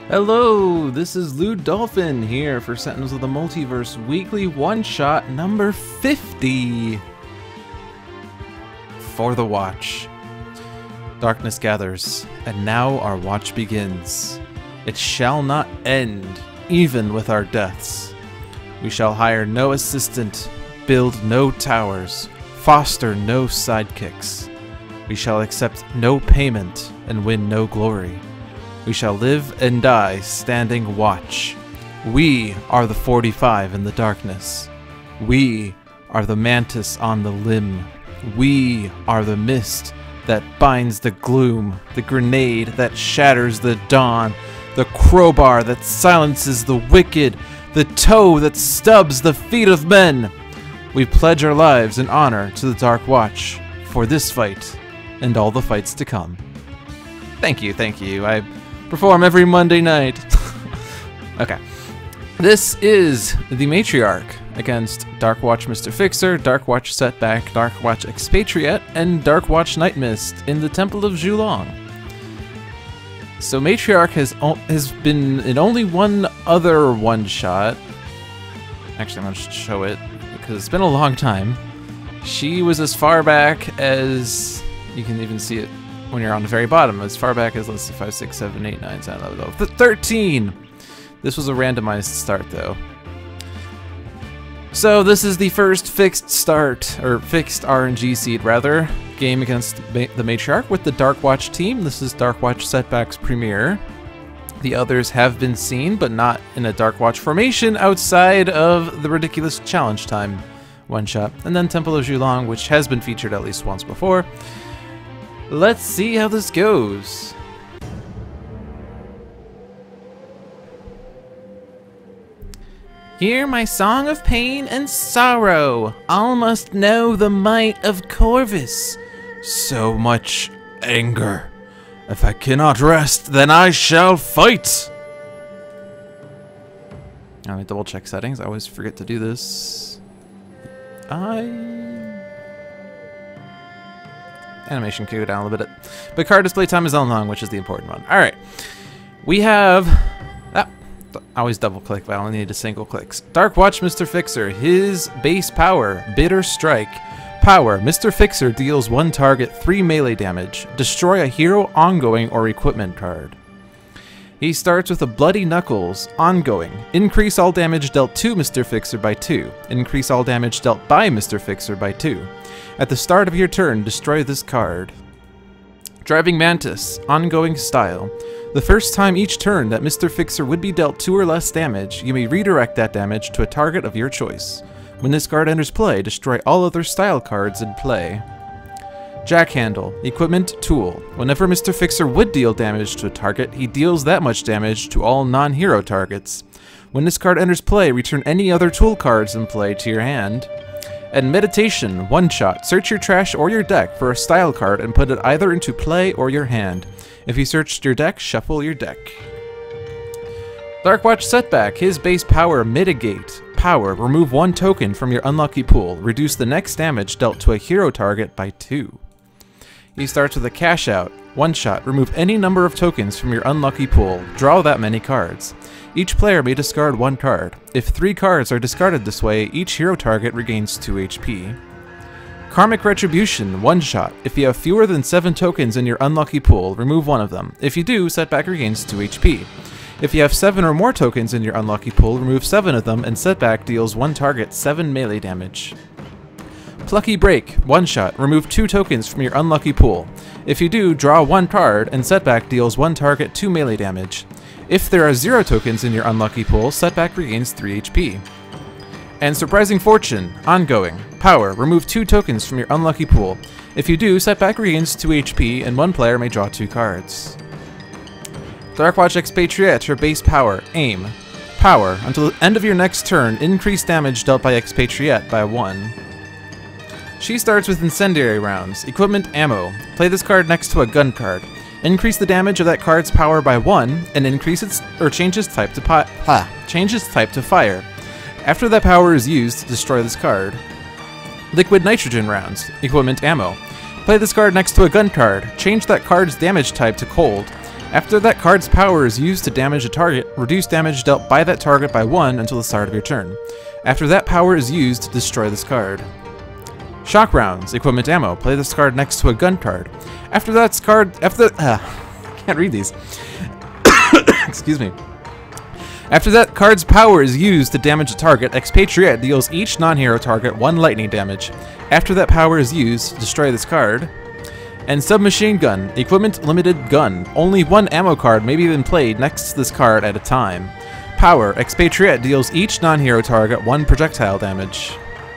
Hello, this is Lou Dolphin here for Sentinels of the Multiverse Weekly One-Shot number 50. For the watch. Darkness gathers, and now our watch begins. It shall not end, even with our deaths. We shall hire no assistant, build no towers, foster no sidekicks. We shall accept no payment and win no glory. We shall live and die standing watch. We are the 45 in the darkness. We are the mantis on the limb. We are the mist that binds the gloom, the grenade that shatters the dawn, the crowbar that silences the wicked, the toe that stubs the feet of men. We pledge our lives in honor to the Dark Watch for this fight and all the fights to come. Thank you, thank you. I perform every Monday night. Okay. This is the Matriarch against Dark Watch Mr. Fixer, Dark Watch Setback, Dark Watch Expatriette, and Dark Watch Nightmist in the Temple of Julong. So Matriarch has been in only one other one-shot. Actually, I'm going to show it because it's been a long time. She was as far back as... You can even see it when you're on the very bottom, as far back as, let's see, 5, 6, 7, 8, 9, 10, 11, 12, 13! This was a randomized start, though. So this is the first fixed start, or fixed RNG seed, rather, game against the Matriarch with the Dark Watch team. This is Dark Watch Setback's premiere. The others have been seen, but not in a Dark Watch formation outside of the ridiculous challenge time one-shot. And then Temple of Julong, which has been featured at least once before. Let's see how this goes. Hear my song of pain and sorrow. All must know the might of Corvus. So much anger. If I cannot rest, then I shall fight. Let me double check settings. I always forget to do this. Animation can go down a little bit. But card display time is long, which is the important one. Alright. We have... I always double click, but I only need a single click. Dark Watch Mr. Fixer. His base power, Bitter Strike. Power, Mr. Fixer deals one target 3 melee damage. Destroy a hero, ongoing, or equipment card. He starts with a Bloody Knuckles, ongoing. Increase all damage dealt to Mr. Fixer by 2. Increase all damage dealt by Mr. Fixer by 2. At the start of your turn, destroy this card. Driving Mantis, ongoing style. The first time each turn that Mr. Fixer would be dealt 2 or less damage, you may redirect that damage to a target of your choice. When this card enters play, destroy all other style cards in play. Jackhandle, equipment, tool. Whenever Mr. Fixer would deal damage to a target, he deals that much damage to all non-hero targets. When this card enters play, return any other tool cards in play to your hand. And Meditation, one-shot. Search your trash or your deck for a style card and put it either into play or your hand. If you searched your deck, shuffle your deck. Dark Watch Setback, his base power, Mitigate. Power, remove 1 token from your unlucky pool. Reduce the next damage dealt to a hero target by 2. He starts with a Cash Out. One-shot, remove any number of tokens from your unlucky pool. Draw that many cards. Each player may discard 1 card. If 3 cards are discarded this way, each hero target regains 2 HP. Karmic Retribution, one-shot. If you have fewer than 7 tokens in your unlucky pool, remove 1 of them. If you do, Setback regains 2 HP. If you have 7 or more tokens in your unlucky pool, remove 7 of them, and Setback deals 1 target 7 melee damage. Plucky Break, one-shot. Remove 2 tokens from your unlucky pool. If you do, draw 1 card, and Setback deals 1 target 2 melee damage. If there are 0 tokens in your unlucky pool, Setback regains 3 HP. And Surprising Fortune, ongoing. Power, remove 2 tokens from your unlucky pool. If you do, Setback regains 2 HP, and 1 player may draw 2 cards. Dark Watch Expatriette, her base power, Aim. Power, until the end of your next turn, increase damage dealt by Expatriette by 1. She starts with Incendiary Rounds, Equipment, Ammo. Play this card next to a gun card. Increase the damage of that card's power by 1, and increase its change its type to fire. After that power is used, destroy this card. Liquid Nitrogen Rounds, Equipment, Ammo. Play this card next to a gun card. Change that card's damage type to cold. After that card's power is used to damage a target, reduce damage dealt by that target by 1 until the start of your turn. After that power is used, destroy this card. Shock rounds, equipment ammo. Play this card next to a gun card. After that's card, can't read these. Excuse me. After that card's power is used to damage a target, Expatriette deals each non-hero target 1 lightning damage. After that power is used, destroy this card. And submachine gun, equipment limited gun. Only 1 ammo card may be then played next to this card at a time. Power, Expatriette deals each non-hero target 1 projectile damage.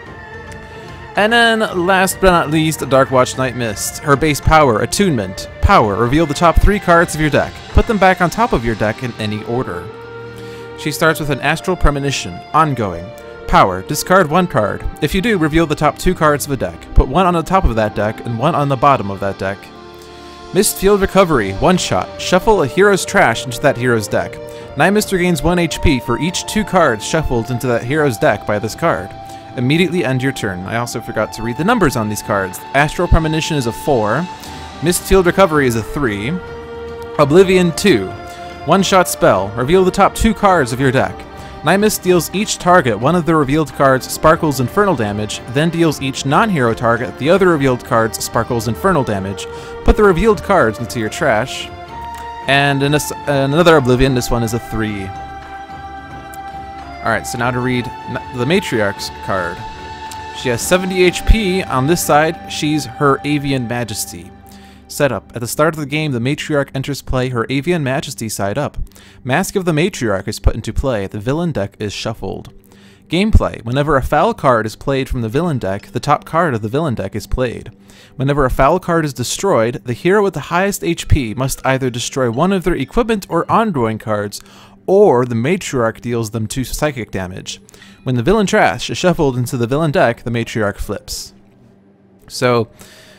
And then, last but not least, Darkwatch Nightmist. Her base power, attunement. Power, reveal the top 3 cards of your deck. Put them back on top of your deck in any order. She starts with an Astral Premonition, ongoing. Power, discard 1 card. If you do, reveal the top 2 cards of a deck. Put 1 on the top of that deck and 1 on the bottom of that deck. Mistfield Recovery, 1-shot. Shuffle a hero's trash into that hero's deck. Nightmist regains 1 HP for each 2 cards shuffled into that hero's deck by this card. Immediately end your turn. I also forgot to read the numbers on these cards. Astral Premonition is a 4. Mistfield Recovery is a 3. Oblivion 2. 1-shot spell. Reveal the top 2 cards of your deck. Nightmist deals each target 1 of the revealed cards Sparkle's Infernal damage, then deals each non-hero target the other revealed cards Sparkle's Infernal damage. Put the revealed cards into your trash. And another Oblivion, this one is a 3. Alright, so now to read the Matriarch's card. She has 70 HP. On this side, she's Her Avian Majesty. Setup. At the start of the game, the Matriarch enters play her Avian Majesty side up. Mask of the Matriarch is put into play. The villain deck is shuffled. Gameplay. Whenever a foul card is played from the villain deck, the top card of the villain deck is played. Whenever a foul card is destroyed, the hero with the highest HP must either destroy 1 of their equipment or ongoing cards, or the Matriarch deals them 2 psychic damage. When the villain trash is shuffled into the villain deck, the Matriarch flips. So,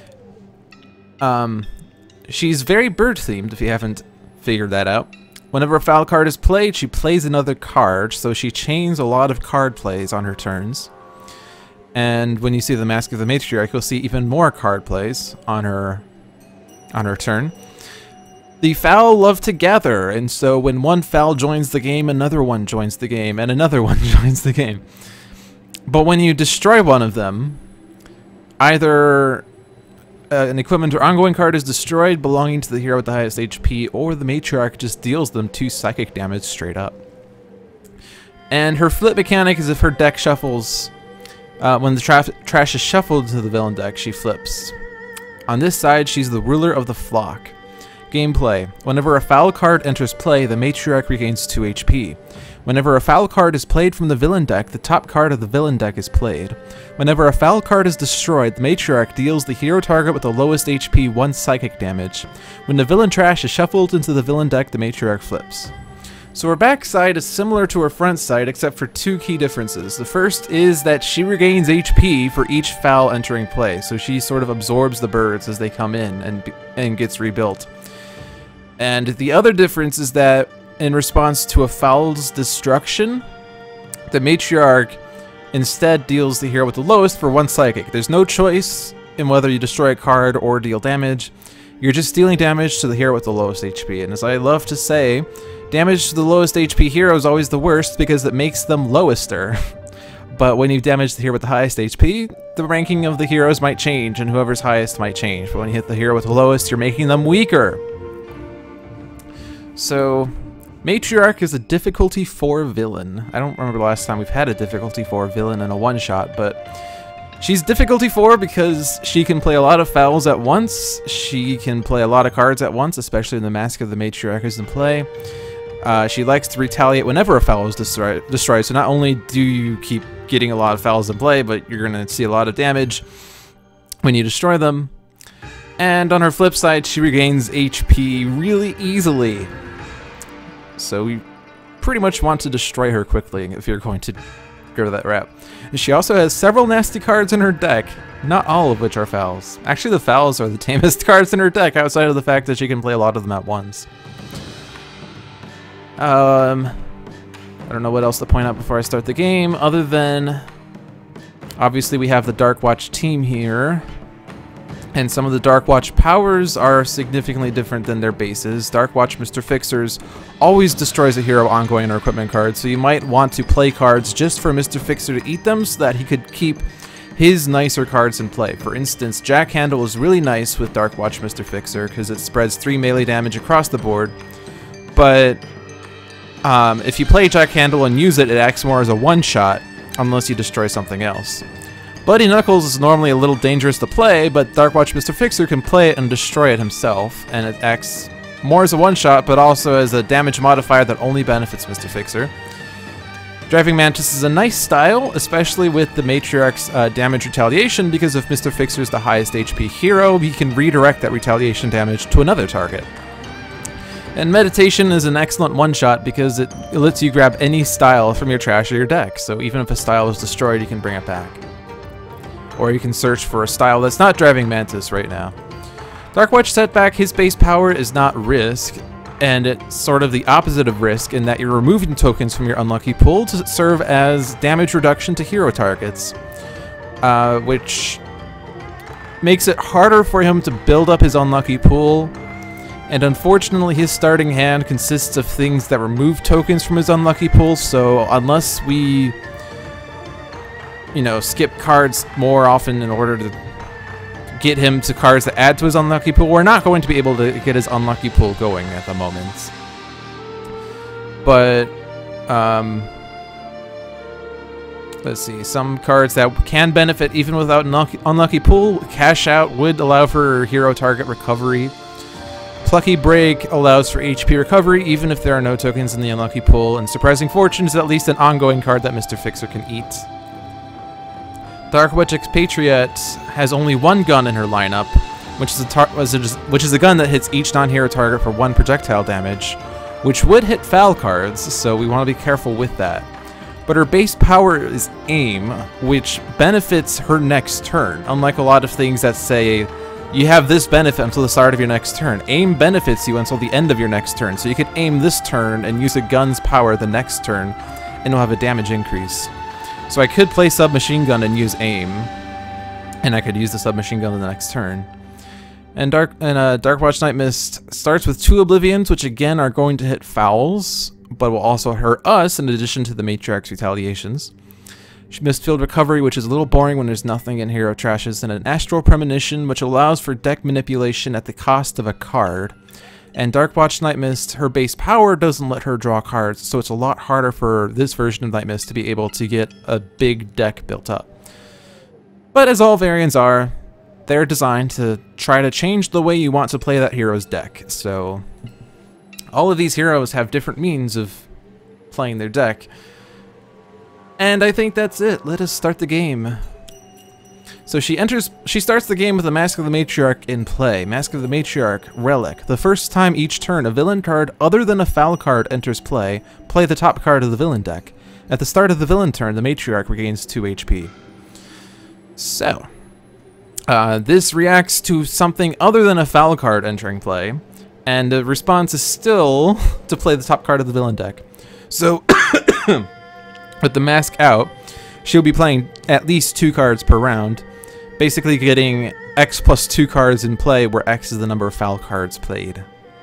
she's very bird-themed, if you haven't figured that out. Whenever a foul card is played, she plays another card, so she chains a lot of card plays on her turns. And when you see the Mask of the Matriarch, you'll see even more card plays on her turn. The foul love to gather, and so when one foul joins the game, another one joins the game, and another one joins the game. But when you destroy one of them, either an equipment or ongoing card is destroyed belonging to the hero with the highest HP, or the Matriarch just deals them 2 psychic damage straight up. And her flip mechanic is if her deck shuffles, when the trash is shuffled into the villain deck, she flips. On this side, she's the ruler of the flock. Gameplay. Whenever a foul card enters play, the Matriarch regains 2 HP. Whenever a foul card is played from the villain deck, the top card of the villain deck is played. Whenever a foul card is destroyed, the Matriarch deals the hero target with the lowest HP 1 psychic damage. When the villain trash is shuffled into the villain deck, the Matriarch flips. So her back side is similar to her front side, except for 2 key differences. The first is that she regains HP for each foul entering play, so she sort of absorbs the birds as they come in and gets rebuilt. And the other difference is that in response to a foul's destruction, the Matriarch instead deals the hero with the lowest for 1 psychic. There's no choice in whether you destroy a card or deal damage. You're just dealing damage to the hero with the lowest HP. And as I love to say, damage to the lowest HP hero is always the worst because it makes them lowester. But when you damage the hero with the highest HP, the ranking of the heroes might change, and whoever's highest might change. But when you hit the hero with the lowest, you're making them weaker. So, Matriarch is a difficulty 4 villain. I don't remember the last time we've had a difficulty 4 villain in a one-shot, but she's difficulty 4 because she can play a lot of fouls at once. She can play a lot of cards at once, especially when the Mask of the Matriarch is in play. She likes to retaliate whenever a foul is destroyed, so not only do you keep getting a lot of fouls in play, but you're going to see a lot of damage when you destroy them. And on her flip side, she regains HP really easily. So we pretty much want to destroy her quickly if you're going to go to that route. And she also has several nasty cards in her deck, not all of which are fouls. Actually, the fouls are the tamest cards in her deck, outside of the fact that she can play a lot of them at once. I don't know what else to point out before I start the game, other than obviously we have the Darkwatch team here. And some of the Dark Watch powers are significantly different than their bases. Dark Watch Mr. Fixers always destroys a hero ongoing or equipment card, so you might want to play cards just for Mr. Fixer to eat them so that he could keep his nicer cards in play. For instance, Jack Handle is really nice with Dark Watch Mr. Fixer because it spreads 3 melee damage across the board, but if you play Jack Handle and use it, it acts more as a one-shot unless you destroy something else. Bloody Knuckles is normally a little dangerous to play, but Dark Watch Mr. Fixer can play it and destroy it himself, and it acts more as a one-shot, but also as a damage modifier that only benefits Mr. Fixer. Driving Mantis is a nice style, especially with the Matriarch's damage retaliation, because if Mr. Fixer is the highest HP hero, he can redirect that retaliation damage to another target. And Meditation is an excellent one-shot because it lets you grab any style from your trash or your deck, so even if a style is destroyed, you can bring it back. Or you can search for a style that's not Driving Mantis right now. Dark Watch Setback, his base power is not Risk, and it's sort of the opposite of Risk in that you're removing tokens from your unlucky pool to serve as damage reduction to hero targets, which makes it harder for him to build up his unlucky pool, and unfortunately his starting hand consists of things that remove tokens from his unlucky pool, so unless we skip cards more often in order to get him to cards that add to his unlucky pool, we're not going to be able to get his unlucky pool going at the moment. But, let's see, some cards that can benefit even without unlucky pool, Cash Out would allow for hero target recovery. Plucky Break allows for HP recovery even if there are no tokens in the unlucky pool, and Surprising Fortune is at least an ongoing card that Mr. Fixer can eat. Dark Watch Expatriette has only one gun in her lineup, which is a gun that hits each non-hero target for 1 projectile damage, which would hit foul cards, so we want to be careful with that. But her base power is Aim, which benefits her next turn, unlike a lot of things that say you have this benefit until the start of your next turn. Aim benefits you until the end of your next turn, so you could aim this turn and use a gun's power the next turn, and you'll have a damage increase. So I could play Submachine Gun and use Aim, and I could use the Submachine Gun the next turn. And Dark Watch Nightmist starts with 2 Oblivions, which again are going to hit fouls, but will also hurt us in addition to the Matriarch's retaliations. She missed Field Recovery, which is a little boring when there's nothing in hero trashes, and an Astral Premonition, which allows for deck manipulation at the cost of a card. And Dark Watch Nightmist, her base power doesn't let her draw cards, so it's a lot harder for this version of Nightmist to be able to get a big deck built up. But as all variants are, they're designed to try to change the way you want to play that hero's deck. So all of these heroes have different means of playing their deck. And I think that's it. Let us start the game. So she starts the game with the Mask of the Matriarch in play. Mask of the Matriarch, Relic. The first time each turn a villain card other than a foul card enters play, play the top card of the villain deck. At the start of the villain turn, the Matriarch regains 2 HP. So, this reacts to something other than a foul card entering play, and the response is still to play the top card of the villain deck. So, with the mask out, she'll be playing at least 2 cards per round, basically getting X plus 2 cards in play, where X is the number of foul cards played.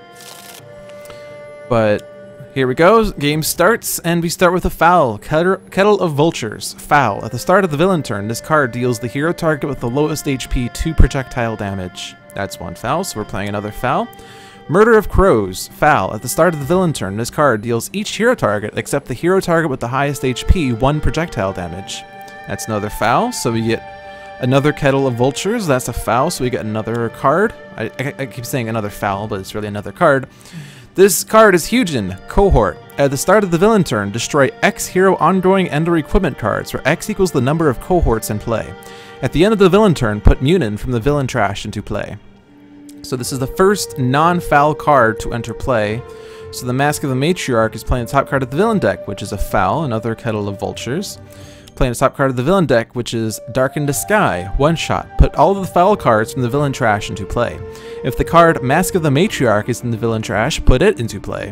But here we go, game starts, and we start with a foul. Kettle of Vultures, foul. At the start of the villain turn, this card deals the hero target with the lowest HP 2 projectile damage. That's 1 foul, so we're playing another foul. Murder of Crows, foul. At the start of the villain turn, this card deals each hero target except the hero target with the highest HP 1 projectile damage. That's another foul, so we get another Kettle of Vultures. That's a foul, so we get another card. I keep saying another foul, but it's really another card. This card is Hugin, Cohort. At the start of the villain turn, destroy X hero ongoing and/or equipment cards, where X equals the number of cohorts in play. At the end of the villain turn, put Munin from the villain trash into play. So this is the first non-foul card to enter play. So the Mask of the Matriarch is playing the top card of the villain deck, which is a foul, another Kettle of Vultures. Playing the top card of the villain deck, which is Darken the Sky, one shot. Put all of the foul cards from the villain trash into play. If the card Mask of the Matriarch is in the villain trash, put it into play.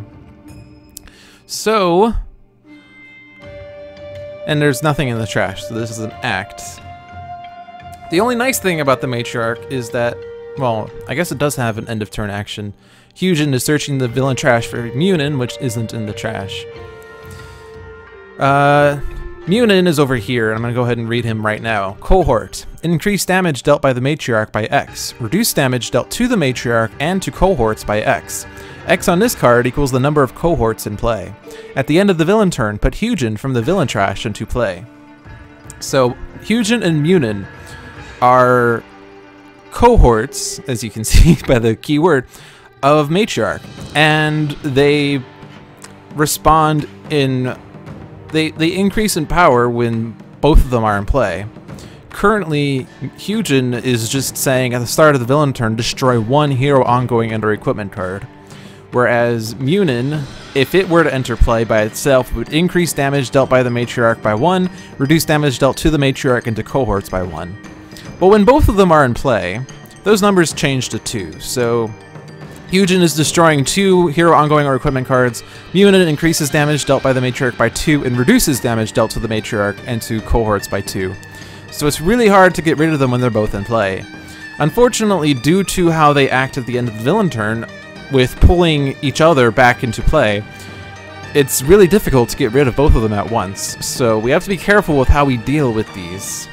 So, and there's nothing in the trash, so this is an act. The only nice thing about the Matriarch is that, well, I guess it does have an end of turn action. Hyujin is searching the villain trash for Munin, which isn't in the trash. Munin is over here, and I'm going to go ahead and read him right now. Cohort. Increased damage dealt by the Matriarch by X. Reduced damage dealt to the Matriarch and to cohorts by X. X on this card equals the number of cohorts in play. At the end of the villain turn, put Hyujin from the villain trash into play. So, Hyujin and Munin are cohorts, as you can see by the keyword, of Matriarch. And they respond in... They increase in power when both of them are in play. Currently, Hyujin is just saying at the start of the villain turn, destroy one hero ongoing and or equipment card. Whereas Munin, if it were to enter play by itself, would increase damage dealt by the Matriarch by 1, reduce damage dealt to the Matriarch into cohorts by 1. But when both of them are in play, those numbers change to 2. So Hyujin is destroying 2 hero ongoing or equipment cards. Munin increases damage dealt by the Matriarch by 2 and reduces damage dealt to the Matriarch and to cohorts by 2. So it's really hard to get rid of them when they're both in play. Unfortunately, due to how they act at the end of the villain turn, with pulling each other back into play, it's really difficult to get rid of both of them at once. So we have to be careful with how we deal with these.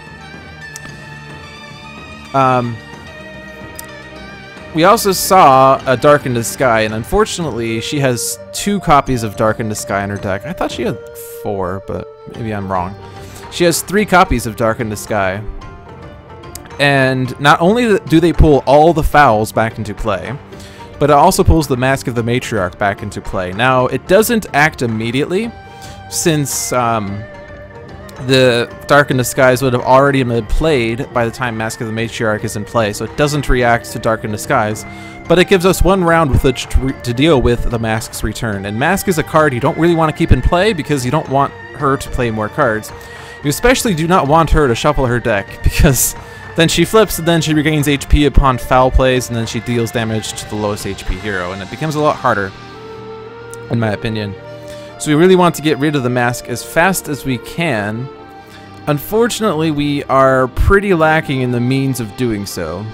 We also saw a Dark in the Sky, and unfortunately she has 2 copies of Dark in the Sky in her deck. I thought she had 4, but maybe I'm wrong. She has 3 copies of Dark in the Sky. And not only do they pull all the fouls back into play, but it also pulls the Mask of the Matriarch back into play. Now, it doesn't act immediately, since the Dark in the Skies would have already been played by the time Mask of the Matriarch is in play, so it doesn't react to Dark in the Skies, but it gives us 1 round with which to deal with the Mask's return. And Mask is a card you don't really want to keep in play because you don't want her to play more cards. You especially do not want her to shuffle her deck, because then she flips and then she regains HP upon foul plays, and then she deals damage to the lowest HP hero, and it becomes a lot harder, in my opinion. So we really want to get rid of the Mask as fast as we can. Unfortunately, we are pretty lacking in the means of doing so.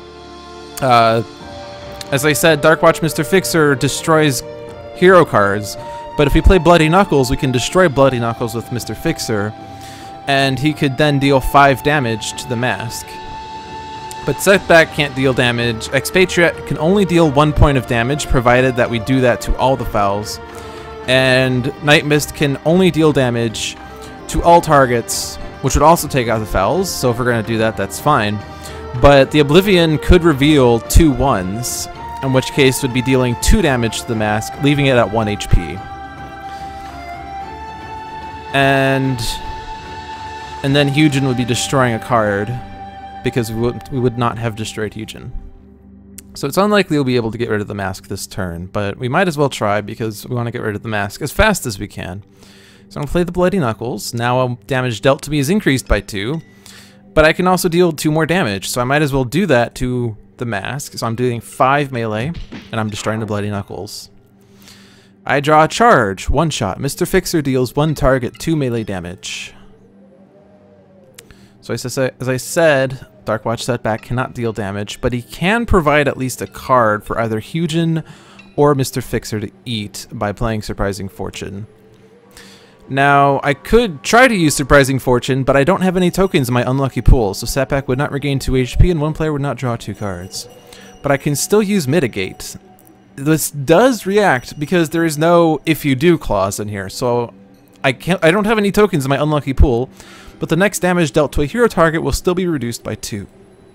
As I said, Darkwatch Mr. Fixer destroys hero cards, but if we play Bloody Knuckles, we can destroy Bloody Knuckles with Mr. Fixer, and he could then deal 5 damage to the Mask. But Setback can't deal damage. Expatriette can only deal 1 point of damage, provided that we do that to all the fouls. And Nightmist can only deal damage to all targets, which would also take out the fouls, so if we're going to do that, that's fine. But the Oblivion could reveal 2 1s, in which case would be dealing 2 damage to the Mask, leaving it at 1 HP. And then Hyujin would be destroying a card, because we would not have destroyed Hyujin. So it's unlikely we'll be able to get rid of the Mask this turn, but we might as well try because we want to get rid of the Mask as fast as we can. So I'm going to play the Bloody Knuckles. Now damage dealt to me is increased by 2, but I can also deal 2 more damage, so I might as well do that to the Mask. So I'm doing 5 melee, and I'm destroying the Bloody Knuckles. I draw a charge, 1 shot. Mr. Fixer deals 1 target, 2 melee damage. So as I said, Darkwatch Setback cannot deal damage, but he can provide at least a card for either Hyujin or Mr. Fixer to eat by playing Surprising Fortune. Now, I could try to use Surprising Fortune, but I don't have any tokens in my unlucky pool, so Setback would not regain 2 HP and 1 player would not draw 2 cards. But I can still use Mitigate. This does react because there is no if you do clause in here, so I don't have any tokens in my unlucky pool, but the next damage dealt to a hero target will still be reduced by 2.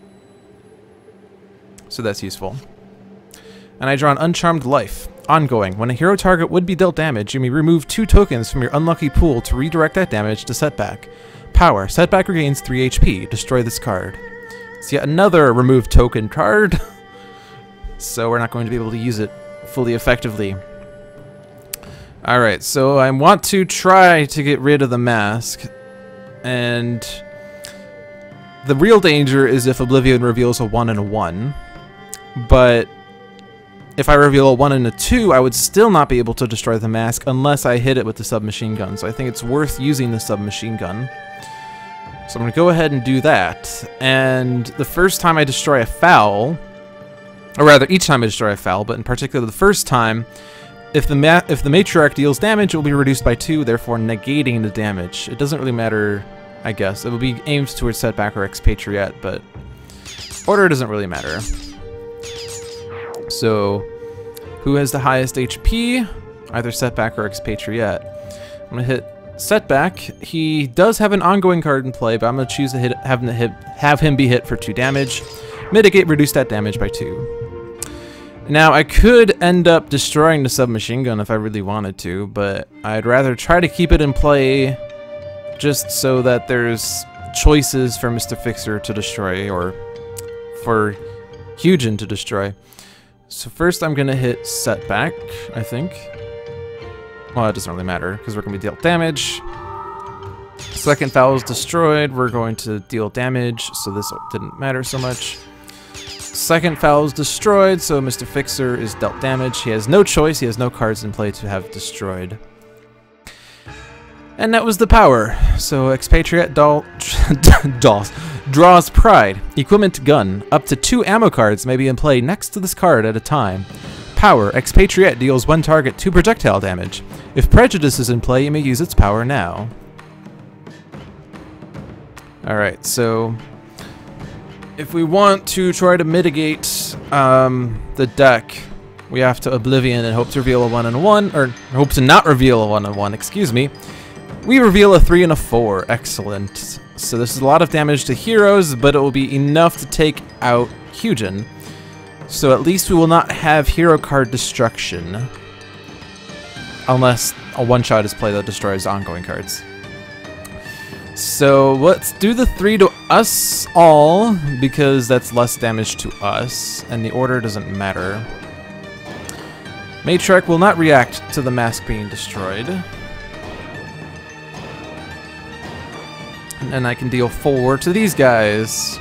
So that's useful. And I draw an Uncharmed Life. Ongoing. When a hero target would be dealt damage, you may remove 2 tokens from your unlucky pool to redirect that damage to Setback. Power. Setback regains 3 HP. Destroy this card. It's yet another remove token card. So we're not going to be able to use it fully effectively. Alright, so I want to try to get rid of the Mask. And the real danger is if Oblivion reveals a 1 and a 1. But if I reveal a 1 and a 2, I would still not be able to destroy the Mask unless I hit it with the submachine gun. So I think it's worth using the submachine gun. So I'm going to go ahead and do that. And the first time I destroy a foul, or rather each time I destroy a foul, but in particular the first time, if the Matriarch deals damage, it will be reduced by 2, therefore negating the damage. It doesn't really matter, I guess. It will be aimed towards Setback or Expatriette, but order doesn't really matter. So, who has the highest HP? Either Setback or Expatriette. I'm going to hit Setback. He does have an ongoing card in play, but I'm going to choose to have him be hit for 2 damage. Mitigate, reduce that damage by 2. Now, I could end up destroying the submachine gun if I really wanted to, but I'd rather try to keep it in play just so that there's choices for Mr. Fixer to destroy, or for Hugin to destroy. So first I'm going to hit Setback, I think. Well, it doesn't really matter, because we're going to be dealt damage. Second foul is destroyed, we're going to deal damage, so this didn't matter so much. Second foul is destroyed, so Mr. Fixer is dealt damage. He has no choice, he has no cards in play to have destroyed. And that was the power. So Expatriette draws Pride. Equipment gun. Up to 2 ammo cards may be in play next to this card at a time. Power. Expatriette deals 1 target 2 projectile damage. If Prejudice is in play, you may use its power now. Alright, so if we want to try to mitigate the deck, we have to Oblivion and hope to reveal a 1 and a 1, or hope to not reveal a 1 and 1, excuse me. We reveal a 3 and a 4, excellent. So this is a lot of damage to heroes, but it will be enough to take out Hugin. So at least we will not have hero card destruction. Unless a one-shot is played that destroys ongoing cards. So let's do the 3 to us all, because that's less damage to us, and the order doesn't matter. Matriarch will not react to the mask being destroyed. And then I can deal 4 to these guys.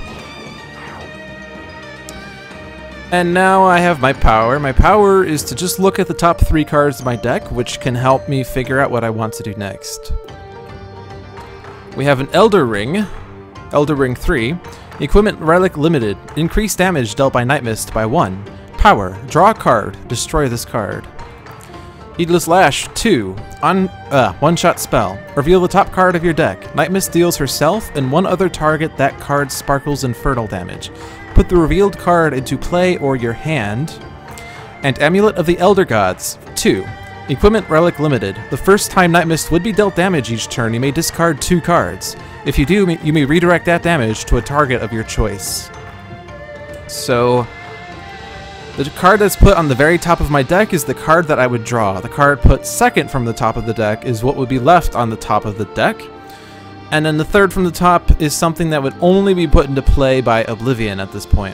And now I have my power. My power is to just look at the top 3 cards of my deck, which can help me figure out what I want to do next. We have an Elder Ring 3, Equipment Relic Limited, increased damage dealt by Nightmist by 1. Power, draw a card, destroy this card. Heedless Lash 2, one-shot spell, reveal the top card of your deck. Nightmist deals herself and 1 other target that card sparkles infernal damage. Put the revealed card into play or your hand. And Amulet of the Elder Gods 2. Equipment Relic Limited. The first time Nightmist would be dealt damage each turn, you may discard 2 cards. If you do, you may redirect that damage to a target of your choice. So, the card that's put on the very top of my deck is the card that I would draw. The card put second from the top of the deck is what would be left on the top of the deck. And then the third from the top is something that would only be put into play by Oblivion at this point.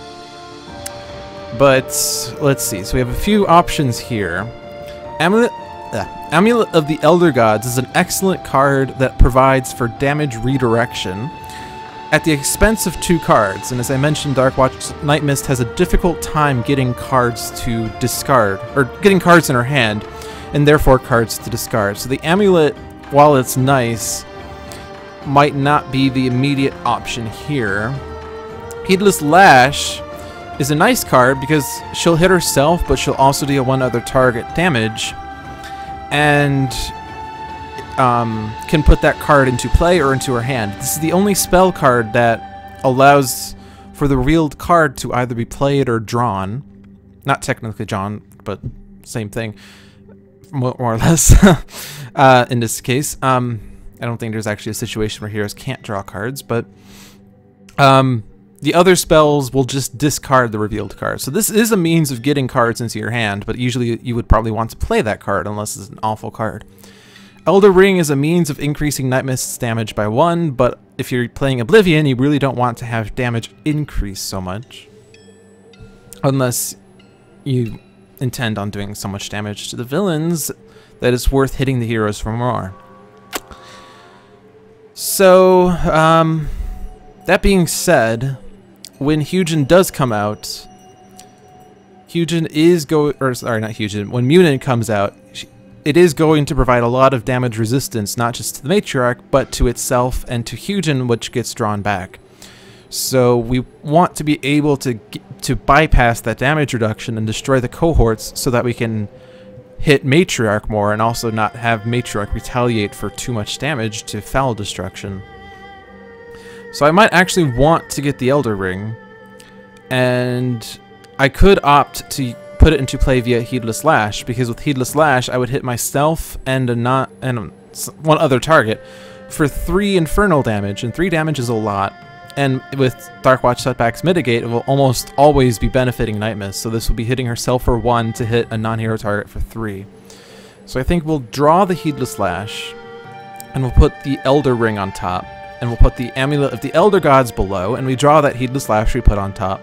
But, let's see. So we have a few options here. Amulet of the Elder Gods is an excellent card that provides for damage redirection at the expense of 2 cards, and as I mentioned, Darkwatch Nightmist has a difficult time getting cards to discard, or getting cards in her hand, and therefore cards to discard. So the Amulet, while it's nice, might not be the immediate option here. Heedless Lash is a nice card because she'll hit herself, but she'll also deal 1 other target damage, and can put that card into play or into her hand. This is the only spell card that allows for the revealed card to either be played or drawn. Not technically drawn, but same thing, more or less, in this case. I don't think there's actually a situation where heroes can't draw cards, but the other spells will just discard the revealed card. So this is a means of getting cards into your hand, but usually you would probably want to play that card unless it's an awful card. Elder Ring is a means of increasing Nightmist's damage by 1, but if you're playing Oblivion, you really don't want to have damage increase so much. Unless you intend on doing so much damage to the villains that it's worth hitting the heroes for more. So, that being said, when Hugin does come out, Hugin is when Munin comes out, it is going to provide a lot of damage resistance, not just to the Matriarch, but to itself and to Hyujin, which gets drawn back. So we want to be able to bypass that damage reduction and destroy the cohorts so that we can hit Matriarch more and also not have Matriarch retaliate for too much damage to foul destruction. So I might actually want to get the Elder Ring, and I could opt to put it into play via Heedless Lash, because with Heedless Lash I would hit myself and one other target for 3 infernal damage, and 3 damage is a lot. And with Darkwatch Setback's Mitigate, it will almost always be benefiting Nightmist, so this will be hitting herself for 1 to hit a non-hero target for 3. So I think we'll draw the Heedless Lash, and we'll put the Elder Ring on top, and we'll put the Amulet of the Elder Gods below, and we draw that Heedless Lash we put on top.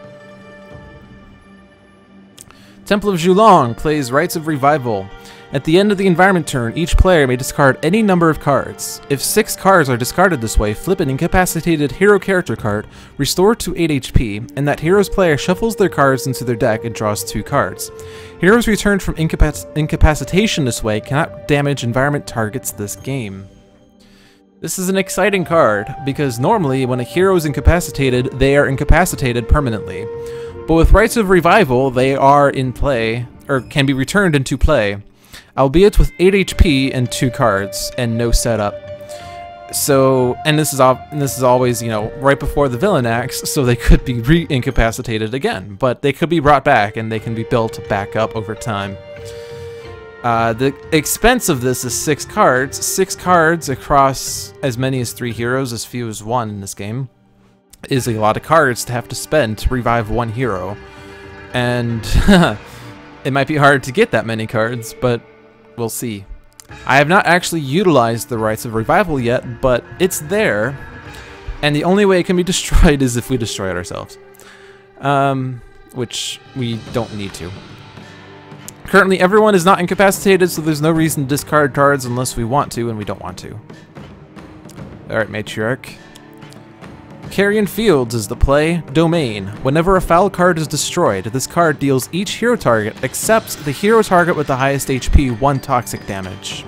Temple of Julong plays Rites of Revival. At the end of the environment turn, each player may discard any number of cards. If 6 cards are discarded this way, flip an incapacitated hero character card, restore to 8 HP, and that hero's player shuffles their cards into their deck and draws 2 cards. Heroes returned from incapacitation this way cannot damage environment targets this game. This is an exciting card, because normally when a hero is incapacitated, they are incapacitated permanently. But with Rites of Revival, they are in play, or can be returned into play, albeit with 8 HP and 2 cards and no setup. So, and this is always, you know, right before the villain acts, so they could be re-incapacitated again, but they could be brought back and they can be built back up over time. The expense of this is 6 cards. 6 cards across as many as 3 heroes, as few as 1 in this game, is a lot of cards to have to spend to revive 1 hero. And it might be hard to get that many cards, but we'll see. I have not actually utilized the Rites of Revival yet, but it's there, and the only way it can be destroyed is if we destroy it ourselves. Which we don't need to. Currently everyone is not incapacitated, so there's no reason to discard cards unless we want to, and we don't want to. Alright, Matriarch. Carrion Fields is the play. Domain. Whenever a foul card is destroyed, this card deals each hero target except the hero target with the highest HP 1 toxic damage.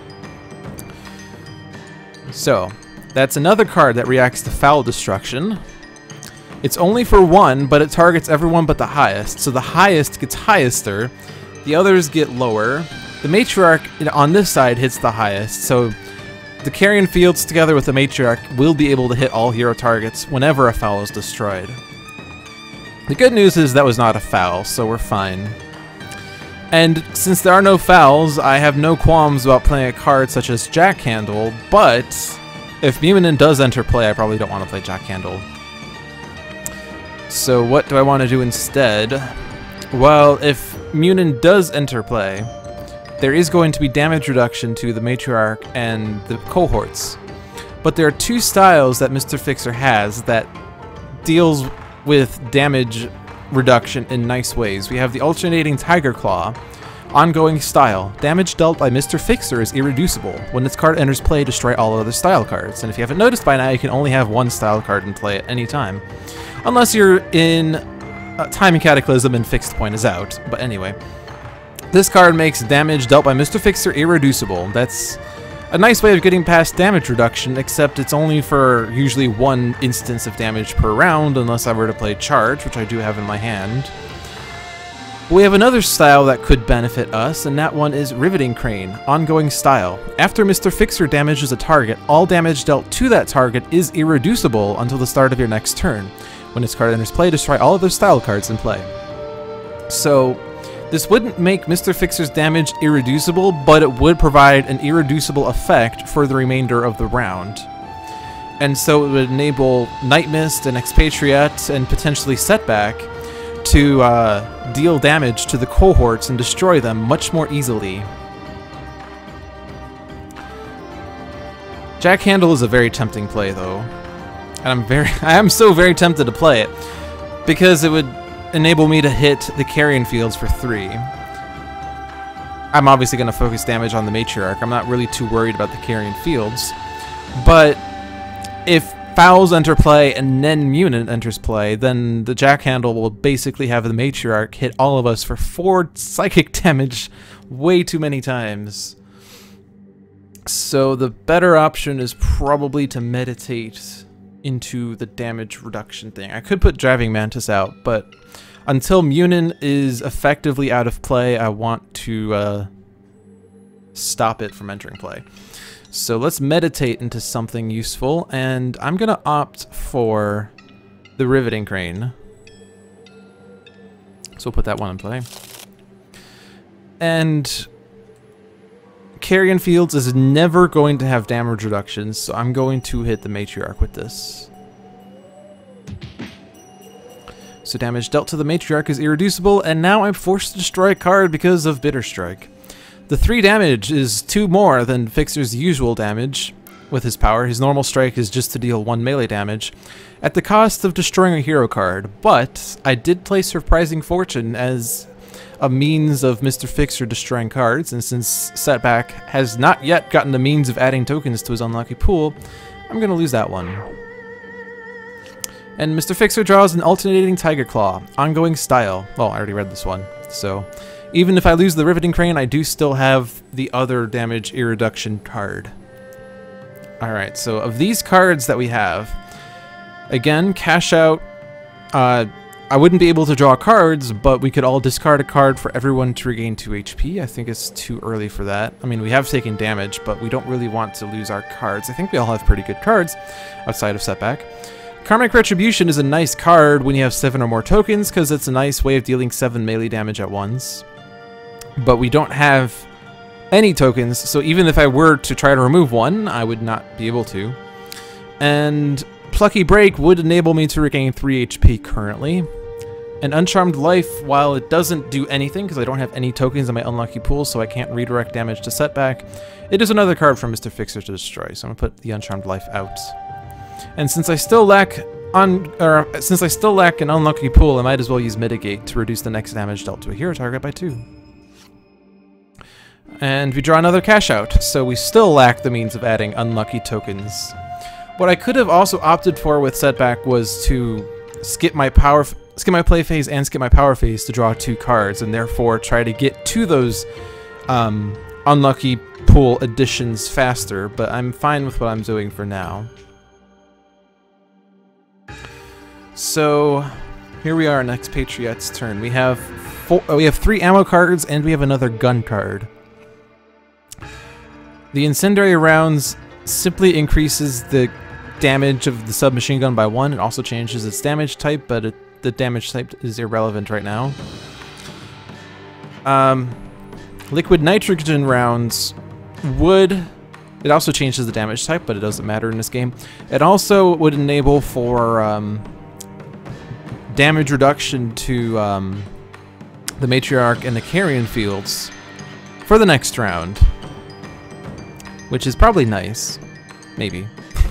So, that's another card that reacts to foul destruction. It's only for 1, but it targets everyone but the highest, so the highest gets highester, the others get lower. The Matriarch on this side hits the highest, so the Carrion Fields together with the Matriarch will be able to hit all hero targets whenever a foul is destroyed. The good news is that was not a foul, so we're fine. And since there are no fouls, I have no qualms about playing a card such as Jackhandle, but if Munin does enter play, I probably don't want to play Jackhandle. So what do I want to do instead? Well, if Munin does enter play, there is going to be damage reduction to the Matriarch and the cohorts. But there are 2 styles that Mr. Fixer has that deals with damage reduction in nice ways. We have the Alternating Tiger Claw. Ongoing style. Damage dealt by Mr. Fixer is irreducible. When this card enters play, destroy all other style cards. And if you haven't noticed by now, you can only have 1 style card in play at any time. Unless you're in Timing Cataclysm and Fixed Point is out. But anyway. This card makes damage dealt by Mr. Fixer irreducible. That's a nice way of getting past damage reduction, except it's only for usually 1 instance of damage per round, unless I were to play Charge, which I do have in my hand. We have another style that could benefit us, and that one is Riveting Crane, Ongoing Style. After Mr. Fixer damages a target, all damage dealt to that target is irreducible until the start of your next turn. When this card enters play, destroy all other style cards in play. So this wouldn't make Mr. Fixer's damage irreducible, but it would provide an irreducible effect for the remainder of the round. And so it would enable Nightmist and Expatriette and potentially Setback to deal damage to the cohorts and destroy them much more easily. Jackhandle is a very tempting play though. And I am so very tempted to play it, because it would enable me to hit the Carrion Fields for 3. I'm obviously going to focus damage on the Matriarch. I'm not really too worried about the Carrion Fields. But if fouls enter play and then Munin enters play, then the Jackhandle will basically have the Matriarch hit all of us for 4 psychic damage way too many times. So the better option is probably to meditate into the damage reduction thing. I could put Driving Mantis out, but until Munin is effectively out of play, I want to stop it from entering play. So let's meditate into something useful, and I'm gonna opt for the Riveting Crane. So we'll put that one in play. And Carrion Fields is never going to have damage reductions, so I'm going to hit the Matriarch with this. So damage dealt to the Matriarch is irreducible, and now I'm forced to destroy a card because of Bitter Strike. The 3 damage is 2 more than Fixer's usual damage with his power. His normal strike is just to deal 1 melee damage, at the cost of destroying a hero card, but I did play Surprising Fortune as a means of Mr. Fixer destroying cards, and since Setback has not yet gotten the means of adding tokens to his unlucky pool, I'm going to lose that one. And Mr. Fixer draws an Alternating Tiger Claw, Ongoing Style. Well, I already read this one, so even if I lose the Riveting Crane, I do still have the other damage irreduction card. Alright, so of these cards that we have, again, cash out. I wouldn't be able to draw cards, but we could all discard a card for everyone to regain 2 HP. I think it's too early for that. I mean, we have taken damage, but we don't really want to lose our cards. I think we all have pretty good cards outside of Setback. Karmic Retribution is a nice card when you have 7 or more tokens, because it's a nice way of dealing 7 melee damage at once. But we don't have any tokens, so even if I were to try to remove one, I would not be able to. And Plucky Break would enable me to regain 3 HP currently. And Uncharmed Life, while it doesn't do anything because I don't have any tokens in my unlucky pool, so I can't redirect damage to Setback, it is another card from Mr. Fixer to destroy, so I'm gonna put the Uncharmed Life out. And since I still lack an unlucky pool, I might as well use Mitigate to reduce the next damage dealt to a hero target by 2. And we draw another cash out, so we still lack the means of adding unlucky tokens. What I could have also opted for with Setback was to skip my play phase and skip my power phase to draw 2 cards, and therefore try to get to those unlucky pool additions faster, but I'm fine with what I'm doing for now. So here we are on Expatriette's turn. We have 3 ammo cards and we have another gun card. The Incendiary Rounds simply increases the damage of the submachine gun by 1. It also changes its damage type, but the damage type is irrelevant right now. Liquid Nitrogen Rounds it also changes the damage type, but it doesn't matter in this game. It also would enable for damage reduction to the Matriarch and the Carrion Fields for the next round, which is probably nice. Maybe.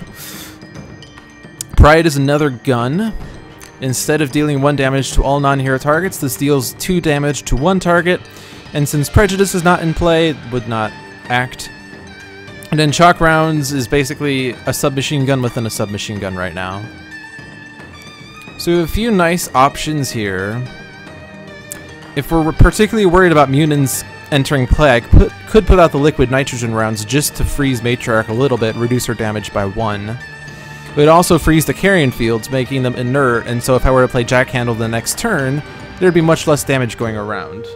Pride is another gun. Instead of dealing 1 damage to all non-hero targets, this deals 2 damage to 1 target, and since Prejudice is not in play, it would not act. And then Chalk Rounds is basically a submachine gun within a submachine gun right now. So we have a few nice options here. If we're particularly worried about Munins entering play, I could put out the Liquid Nitrogen Rounds just to freeze Matriarch a little bit, reduce her damage by 1. It would also freeze the Carrion Fields, making them inert, and so if I were to play Jackhandle the next turn, there'd be much less damage going around.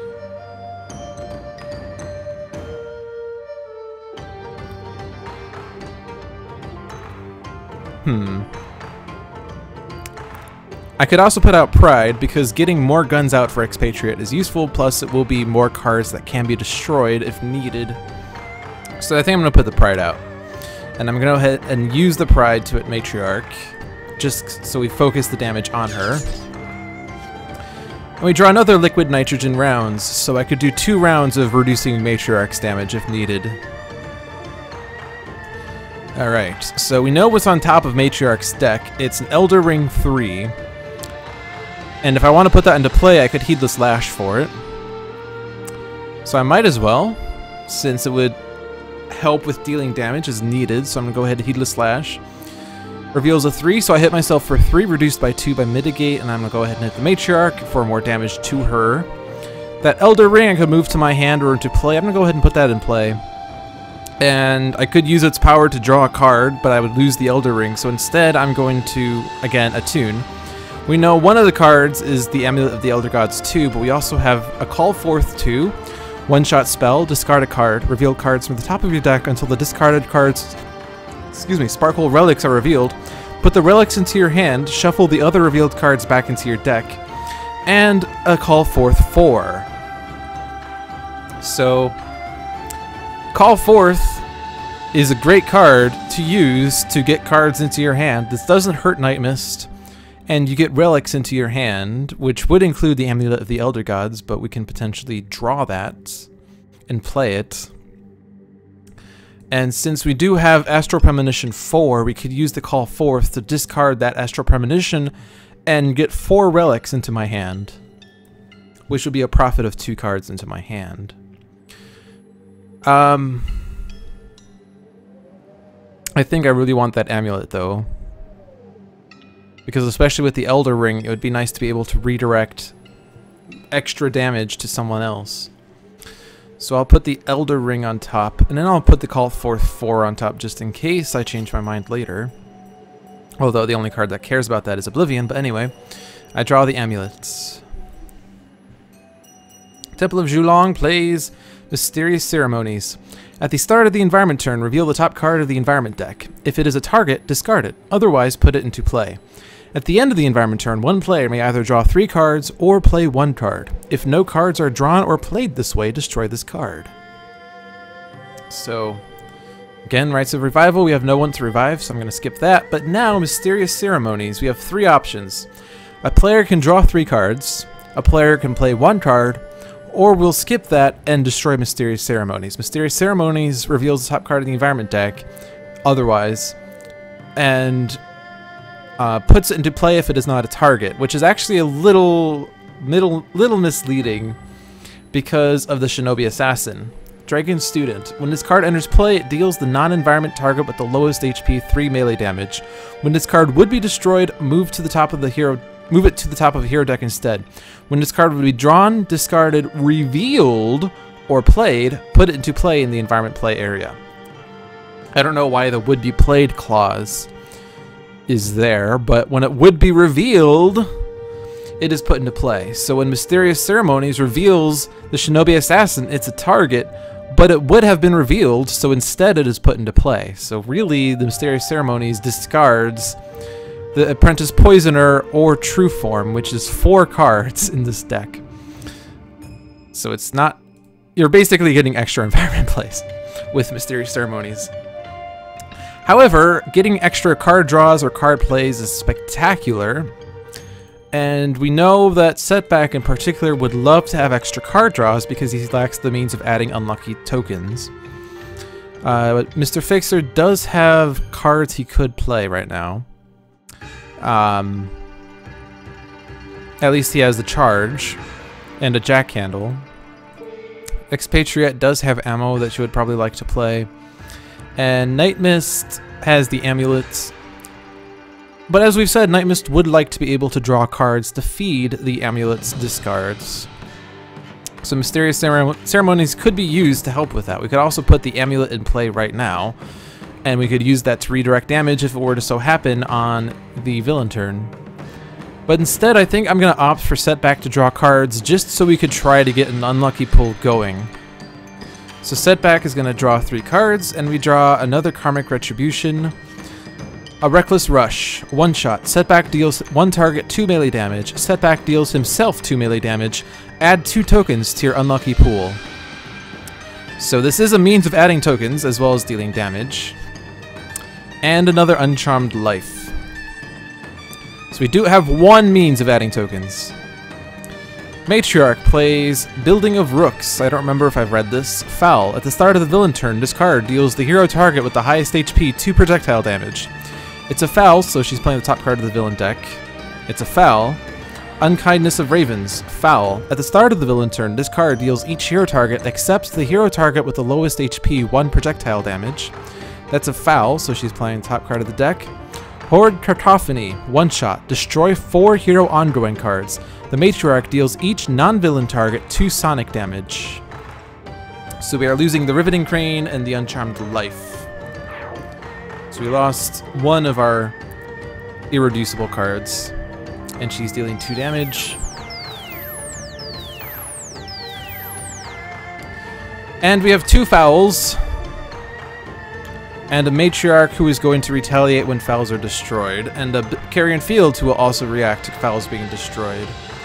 I could also put out Pride, because getting more guns out for Expatriette is useful, plus it will be more cards that can be destroyed if needed. So I think I'm going to put the Pride out. And I'm going to go ahead and use the Pride to hit Matriarch, just so we focus the damage on her. And we draw another Liquid Nitrogen Rounds, so I could do 2 rounds of reducing Matriarch's damage if needed. Alright, so we know what's on top of Matriarch's deck. It's an Elder Ring 3. And if I want to put that into play, I could Heedless Lash for it. So I might as well, since it would help with dealing damage as needed. So I'm going to go ahead and Heedless Lash. Reveals a 3, so I hit myself for 3, reduced by 2 by Mitigate, and I'm going to go ahead and hit the Matriarch for more damage to her. That Elder Ring I could move to my hand or into play. I'm going to go ahead and put that in play. And I could use its power to draw a card, but I would lose the Elder Ring. So instead, I'm going to, again, attune. We know one of the cards is the Amulet of the Elder Gods 2, but we also have a Call Forth 2, one-shot spell, discard a card, reveal cards from the top of your deck until the discarded cards, sparkle relics are revealed. Put the relics into your hand, shuffle the other revealed cards back into your deck, and a Call Forth 4. So, Call Forth is a great card to use to get cards into your hand. This doesn't hurt Nightmist, and you get relics into your hand, which would include the Amulet of the Elder Gods, but we can potentially draw that and play it. And since we do have Astral Premonition 4, we could use the Call Forth to discard that Astral Premonition and get 4 relics into my hand, which would be a profit of 2 cards into my hand. I think I really want that amulet, though. Because especially with the Elder Ring, it would be nice to be able to redirect extra damage to someone else. So I'll put the Elder Ring on top, and then I'll put the Call Forth 4 on top just in case I change my mind later. Although the only card that cares about that is Oblivion, but anyway. I draw the amulets. Temple of Julong plays Mysterious Ceremonies. At the start of the environment turn, reveal the top card of the environment deck. If it is a target, discard it. Otherwise, put it into play. At the end of the environment turn, one player may either draw 3 cards or play 1 card. If no cards are drawn or played this way, destroy this card. So, again, Rites of Revival, we have no one to revive, so I'm going to skip that. But now, Mysterious Ceremonies, we have 3 options. A player can draw 3 cards, a player can play 1 card, or we'll skip that and destroy Mysterious Ceremonies. Mysterious Ceremonies reveals the top card of the environment deck, otherwise, and puts it into play if it is not a target, which is actually a little misleading because of the Shinobi Assassin. Dragon Student. When this card enters play, it deals the non-environment target with the lowest HP 3 melee damage. When this card would be destroyed, move it to the top of a hero deck instead. When this card would be drawn, discarded, revealed, or played, put it into play in the environment play area. I don't know why the would be played clause is there, but when it would be revealed, it is put into play. So when Mysterious Ceremonies reveals the Shinobi Assassin, it's a target, but it would have been revealed, so instead it is put into play. So really, the Mysterious Ceremonies discards the Apprentice Poisoner or True Form, which is 4 cards in this deck. So it's not... You're basically getting extra environment plays with Mysterious Ceremonies. However, getting extra card draws or card plays is spectacular, and we know that Setback in particular would love to have extra card draws because he lacks the means of adding unlucky tokens. But Mr. Fixer does have cards he could play right now. At least he has the Charge and a Jack Candle. Expatriette does have ammo that she would probably like to play. And Nightmist has the amulets. But as we've said, Nightmist would like to be able to draw cards to feed the amulet's discards. So Mysterious Ceremonies could be used to help with that. We could also put the amulet in play right now, and we could use that to redirect damage if it were to so happen on the villain turn. But instead, I think I'm going to opt for Setback to draw cards just so we could try to get an unlucky pull going. So Setback is going to draw 3 cards, and we draw another Karmic Retribution. A Reckless Rush, 1-shot. Setback deals 1 target 2 melee damage. Setback deals himself 2 melee damage. Add 2 tokens to your unlucky pool. So this is a means of adding tokens as well as dealing damage. And another Uncharmed Life. So we do have 1 means of adding tokens. Matriarch plays Building of Rooks. I don't remember if I've read this. Foul. At the start of the villain turn, this card deals the hero target with the highest HP 2 projectile damage. It's a foul, so she's playing the top card of the villain deck. It's a foul. Unkindness of Ravens. Foul. At the start of the villain turn, this card deals each hero target except the hero target with the lowest HP 1 projectile damage. That's a foul, so she's playing top card of the deck. Horde Cacophony. 1-shot. Destroy 4 hero ongoing cards. The Matriarch deals each non-villain target 2 sonic damage. So we are losing the Riveting Crane and the Uncharmed Life. So we lost one of our irreducible cards, and she's dealing 2 damage. And we have 2 fouls, and a Matriarch who is going to retaliate when fouls are destroyed, and a Carrion Field who will also react to fouls being destroyed.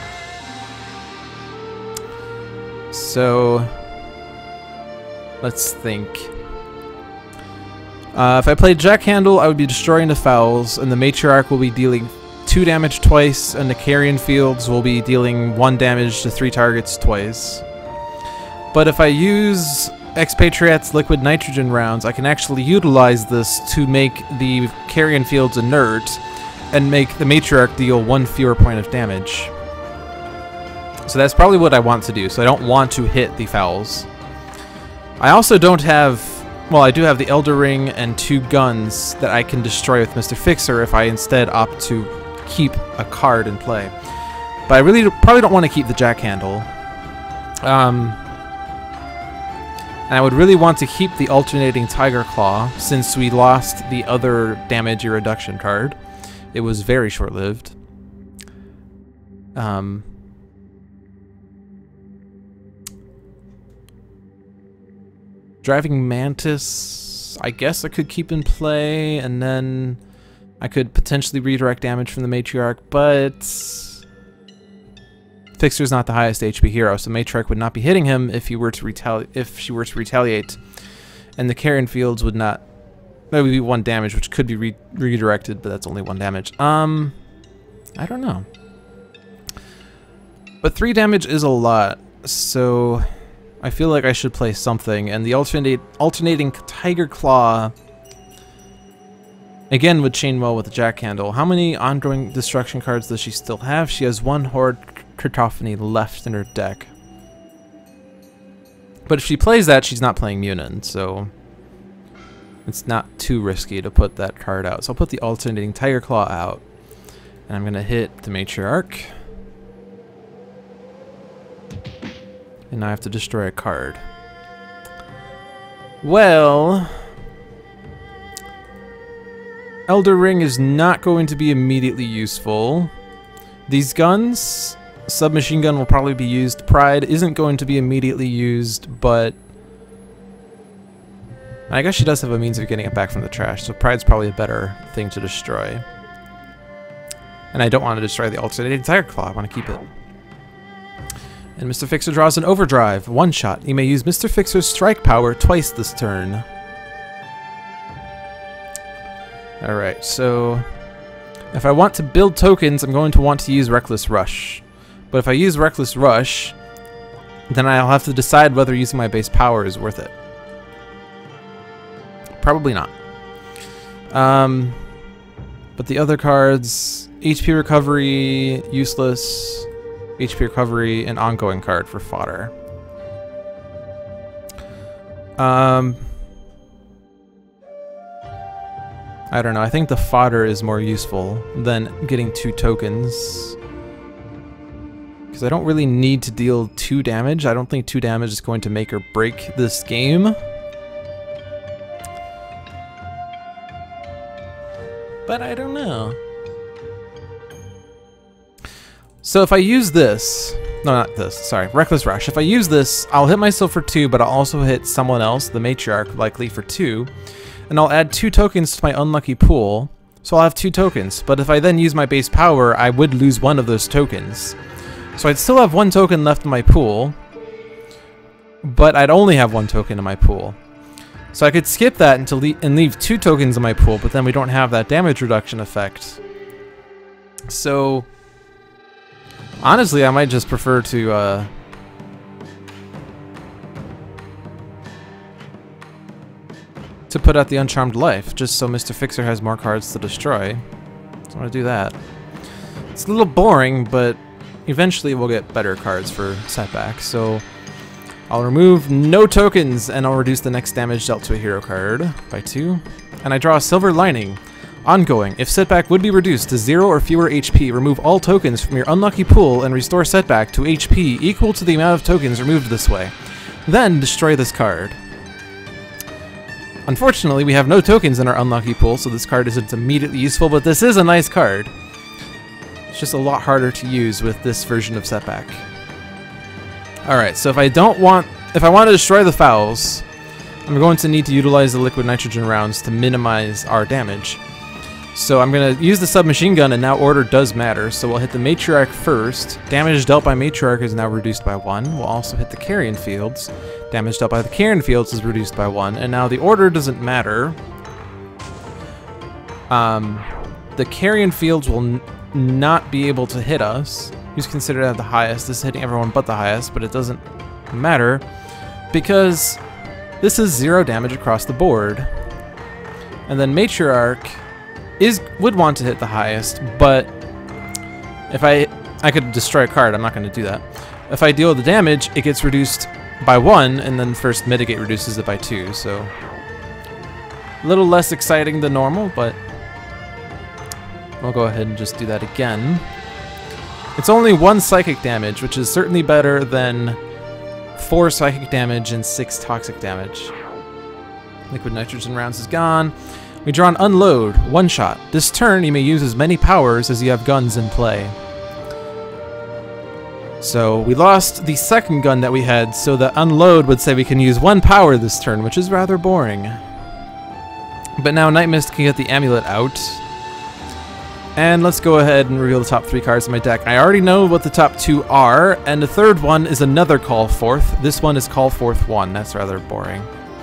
So, let's think. If I played Jack Handle, I would be destroying the fouls, and the Matriarch will be dealing 2 damage twice, and the Carrion Fields will be dealing 1 damage to 3 targets twice. But if I use Expatriette's liquid nitrogen rounds, I can actually utilize this to make the Carrion Fields inert and make the Matriarch deal 1 fewer point of damage. So that's probably what I want to do, so I don't want to hit the fouls. I also don't have... Well, I do have the Elder Ring and 2 guns that I can destroy with Mr. Fixer if I instead opt to keep a card in play. But I really probably don't want to keep the Jack Handle. And I would really want to keep the Alternating Tiger Claw, since we lost the other damage reduction card. It was very short-lived. Driving Mantis, I guess I could keep in play, and then I could potentially redirect damage from the Matriarch, but Fixer's not the highest HP hero, so Matriarch would not be hitting him if he were to she were to retaliate, and the Carrion Fields would not. That would be 1 damage, which could be redirected, but that's only 1 damage. I don't know. But 3 damage is a lot, so I feel like I should play something, and the alternating Tiger Claw again would chain well with the Jack Handle. How many ongoing destruction cards does she still have? She has 1 Horde Cacophony left in her deck. But if she plays that, she's not playing Munin, so it's not too risky to put that card out. So I'll put the Alternating Tiger Claw out, and I'm going to hit the Matriarch. And now I have to destroy a card. Well, Elder Ring is not going to be immediately useful. These guns, Submachine Gun will probably be used. Pride isn't going to be immediately used, but I guess she does have a means of getting it back from the trash, so Pride's probably a better thing to destroy. And I don't want to destroy the Alternating Tiger Claw, I want to keep it. And Mr. Fixer draws an Overdrive, 1 shot. You may use Mr. Fixer's strike power twice this turn. Alright, so if I want to build tokens, I'm going to want to use Reckless Rush. But if I use Reckless Rush, then I'll have to decide whether using my base power is worth it. Probably not. But the other cards, HP Recovery, useless. HP Recovery, and Ongoing card for fodder. I don't know, I think the fodder is more useful than getting 2 tokens. Because I don't really need to deal 2 damage. I don't think 2 damage is going to make or break this game. But I don't know. So if I use this, no, not this, sorry, Reckless Rush. If I use this, I'll hit myself for 2, but I'll also hit someone else, the Matriarch, likely for 2. And I'll add 2 tokens to my unlucky pool, so I'll have 2 tokens. But if I then use my base power, I would lose 1 of those tokens. So I'd still have 1 token left in my pool, but I'd only have 1 token in my pool. So I could skip that and leave 2 tokens in my pool, but then we don't have that damage reduction effect. So honestly, I might just prefer to put out the Uncharmed Life, just so Mr. Fixer has more cards to destroy. So I'm gonna do that. It's a little boring, but eventually we'll get better cards for Setback. So I'll remove no tokens, and I'll reduce the next damage dealt to a hero card by 2. And I draw a Silver Lining. Ongoing. If Setback would be reduced to 0 or fewer HP, remove all tokens from your unlucky pool and restore Setback to HP equal to the amount of tokens removed this way. then destroy this card. Unfortunately, we have no tokens in our unlucky pool, so this card isn't immediately useful, but this is a nice card. It's just a lot harder to use with this version of Setback. Alright, so if I want to destroy the fouls, I'm going to need to utilize the liquid nitrogen rounds to minimize our damage. So I'm going to use the submachine gun, and now order does matter. So we'll hit the Matriarch first. Damage dealt by Matriarch is now reduced by 1. We'll also hit the carrion fields. Damage dealt by the carrion fields is reduced by 1. And now the order doesn't matter. The carrion fields will not be able to hit us. Who's considered at the highest? This is hitting everyone but the highest, but it doesn't matter because this is 0 damage across the board. And then Matriarch would want to hit the highest, but if I could destroy a card, I'm not going to do that. If I deal the damage, it gets reduced by 1, and then first mitigate reduces it by 2, so a little less exciting than normal, but we'll go ahead and just do that again. It's only 1 psychic damage, which is certainly better than 4 psychic damage and 6 toxic damage. Liquid nitrogen rounds is gone. We draw an Unload, 1 shot. This turn, you may use as many powers as you have guns in play. So we lost the second gun that we had, so the Unload would say we can use 1 power this turn, which is rather boring. But now Nightmist can get the amulet out. And let's go ahead and reveal the top 3 cards in my deck. I already know what the top 2 are, and the third one is another Call Forth. This one is Call Forth 1. That's rather boring.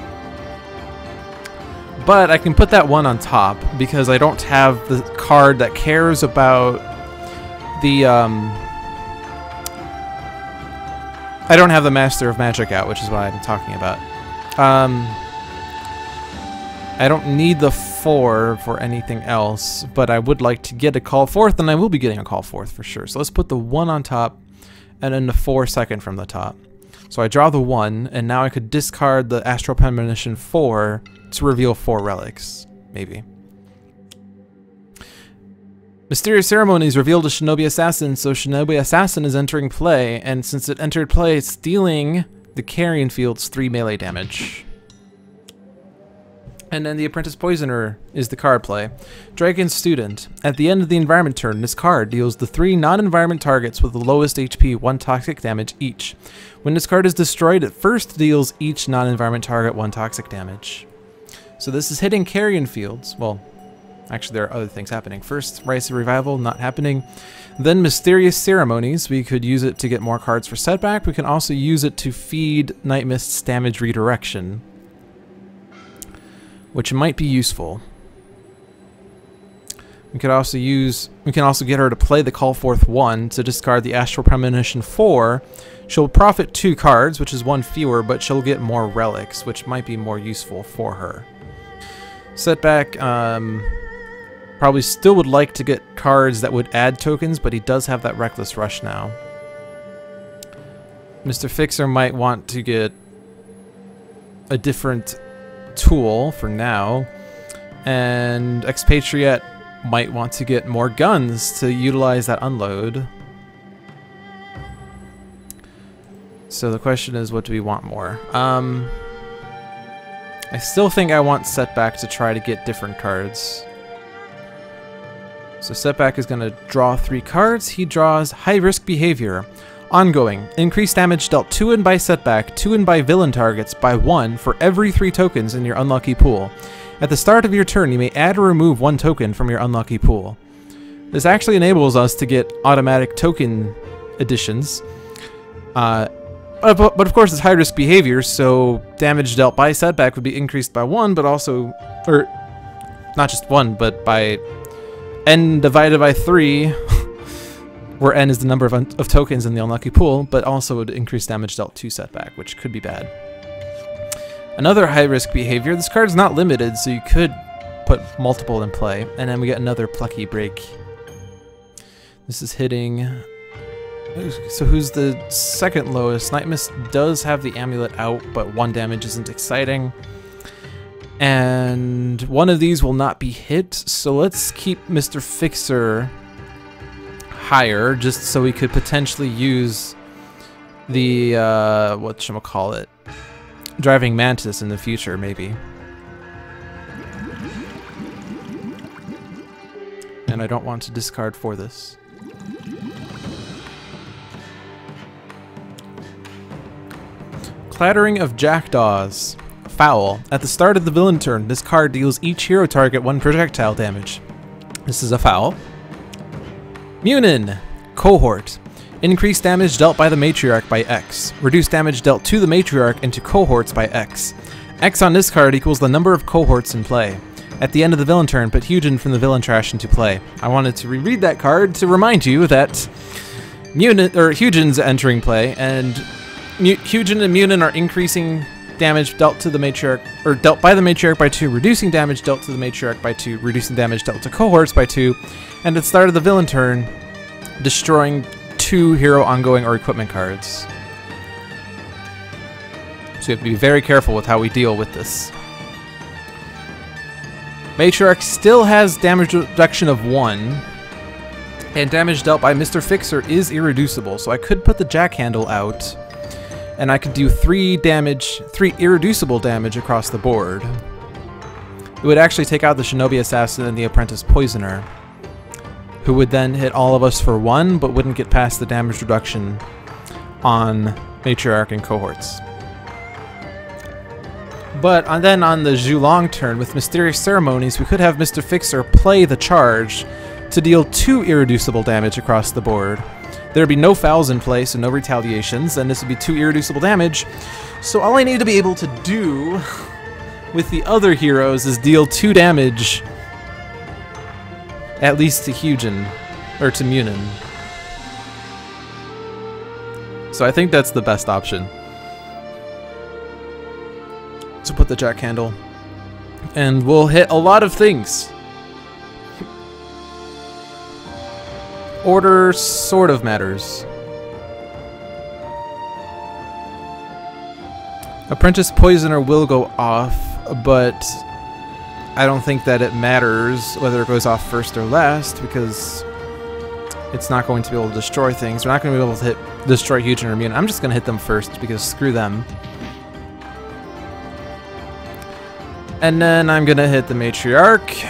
But I can put that one on top because I don't have the card that cares about the I don't have the Master of Magic out, which is what I'm talking about. I don't need the 4 for anything else, but I would like to get a Call Forth, and I will be getting a Call Forth for sure. So let's put the 1 on top and then the 4 second from the top. So I draw the 1, and now I could discard the Astral Premonition 4 to reveal 4 relics, maybe. Mysterious Ceremonies revealed a Shinobi Assassin, so Shinobi Assassin is entering play, and since it entered play, it's dealing the carrion field's 3 melee damage. And then the Apprentice Poisoner is the card play. Dragon Student. At the end of the environment turn, this card deals the 3 non-environment targets with the lowest HP 1 toxic damage each. When this card is destroyed, it first deals each non-environment target 1 toxic damage. So this is hitting carrion fields. Well, actually there are other things happening. First, Rites of Revival, not happening. Then Mysterious Ceremonies. We could use it to get more cards for Setback. We can also use it to feed Nightmist's damage redirection, which might be useful. We can also get her to play the Call Forth 1 to discard the Astral Premonition 4. She'll profit 2 cards, which is 1 fewer, but she'll get more relics, which might be more useful for her. Setback probably still would like to get cards that would add tokens, but he does have that Reckless Rush now. Mr. Fixer might want to get a different tool for now, and Expatriette might want to get more guns to utilize that Unload. So the question is, what do we want more? I still think I want Setback to try to get different cards. So Setback is going to draw 3 cards. He draws High Risk Behavior. Ongoing. Increased damage dealt to and by Setback, to and by villain targets by 1 for every 3 tokens in your unlucky pool. At the start of your turn, you may add or remove 1 token from your unlucky pool. This actually enables us to get automatic token additions. But of course it's high risk behavior, so damage dealt by Setback would be increased by 1, but also, or not just 1, but by n divided by 3, where n is the number of tokens in the unlucky pool, but also would increase damage dealt to Setback, which could be bad. Another high risk behavior, this card's not limited, so you could put multiple in play, and then we get another Plucky Break. This is hitting... So who's the second lowest? Nightmist does have the amulet out, but 1 damage isn't exciting. And one of these will not be hit, so let's keep Mr. Fixer higher, just so we could potentially use the whatchamacallit, driving Mantis in the future, maybe. And I don't want to discard for this. Clattering of Jackdaws. Foul. At the start of the villain turn, this card deals each hero target 1 projectile damage. This is a foul. Munin. Cohort. Increased damage dealt by the Matriarch by X. Reduced damage dealt to the Matriarch and to cohorts by X. X on this card equals the number of cohorts in play. At the end of the villain turn, put Hugin from the villain trash into play. I wanted to reread that card to remind you that Hugin's entering play, and Hugin and Munin are increasing damage dealt to the Matriarch, or dealt by the Matriarch by 2, reducing damage dealt to the Matriarch by 2, reducing damage dealt to cohorts by 2, and at the start of the villain turn, destroying 2 hero ongoing or equipment cards. So you have to be very careful with how we deal with this. Matriarch still has damage reduction of 1, and damage dealt by Mr. Fixer is irreducible, so I could put the jack handle out, and I could do 3 irreducible damage across the board. It would actually take out the Shinobi Assassin and the Apprentice Poisoner, who would then hit all of us for 1, but wouldn't get past the damage reduction on Matriarch and cohorts. But then on the Zhulong turn, with Mysterious Ceremonies, we could have Mr. Fixer play the charge to deal 2 irreducible damage across the board. There'd be no fouls in play, so no retaliations, and this would be 2 irreducible damage. So all I need to be able to do with the other heroes is deal 2 damage, at least to Hugin, or to Munin. So I think that's the best option. So put the jack handle, and we'll hit a lot of things. Order sort of matters. Apprentice Poisoner will go off, but I don't think that it matters whether it goes off first or last, because it's not going to be able to destroy things. We're not going to be able to destroy Hugin or Munin. I'm just going to hit them first, because screw them. And then I'm going to hit the Matriarch.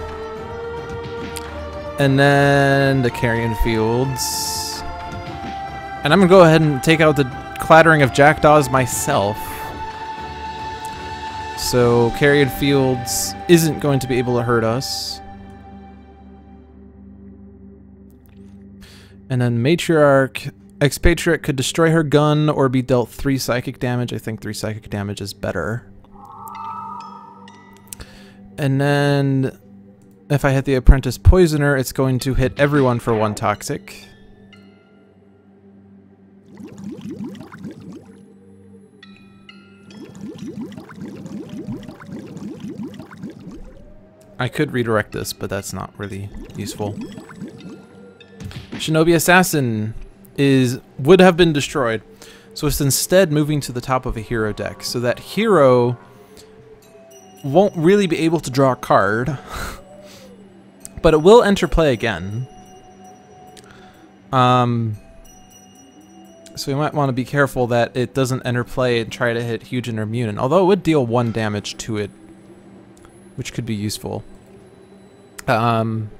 And then the Carrion Fields. And I'm going to go ahead and take out the Clattering of Jackdaws myself. So Carrion Fields isn't going to be able to hurt us. And then Matriarch. Expatriette could destroy her gun or be dealt 3 psychic damage. I think 3 psychic damage is better. And then if I hit the Apprentice Poisoner, it's going to hit everyone for 1 toxic. I could redirect this, but that's not really useful. Shinobi Assassin would have been destroyed, so it's instead moving to the top of a hero deck, so that hero won't really be able to draw a card, but it will enter play again. So we might want to be careful that it doesn't enter play and try to hit Hugin or Munin, although it would deal 1 damage to it, which could be useful. The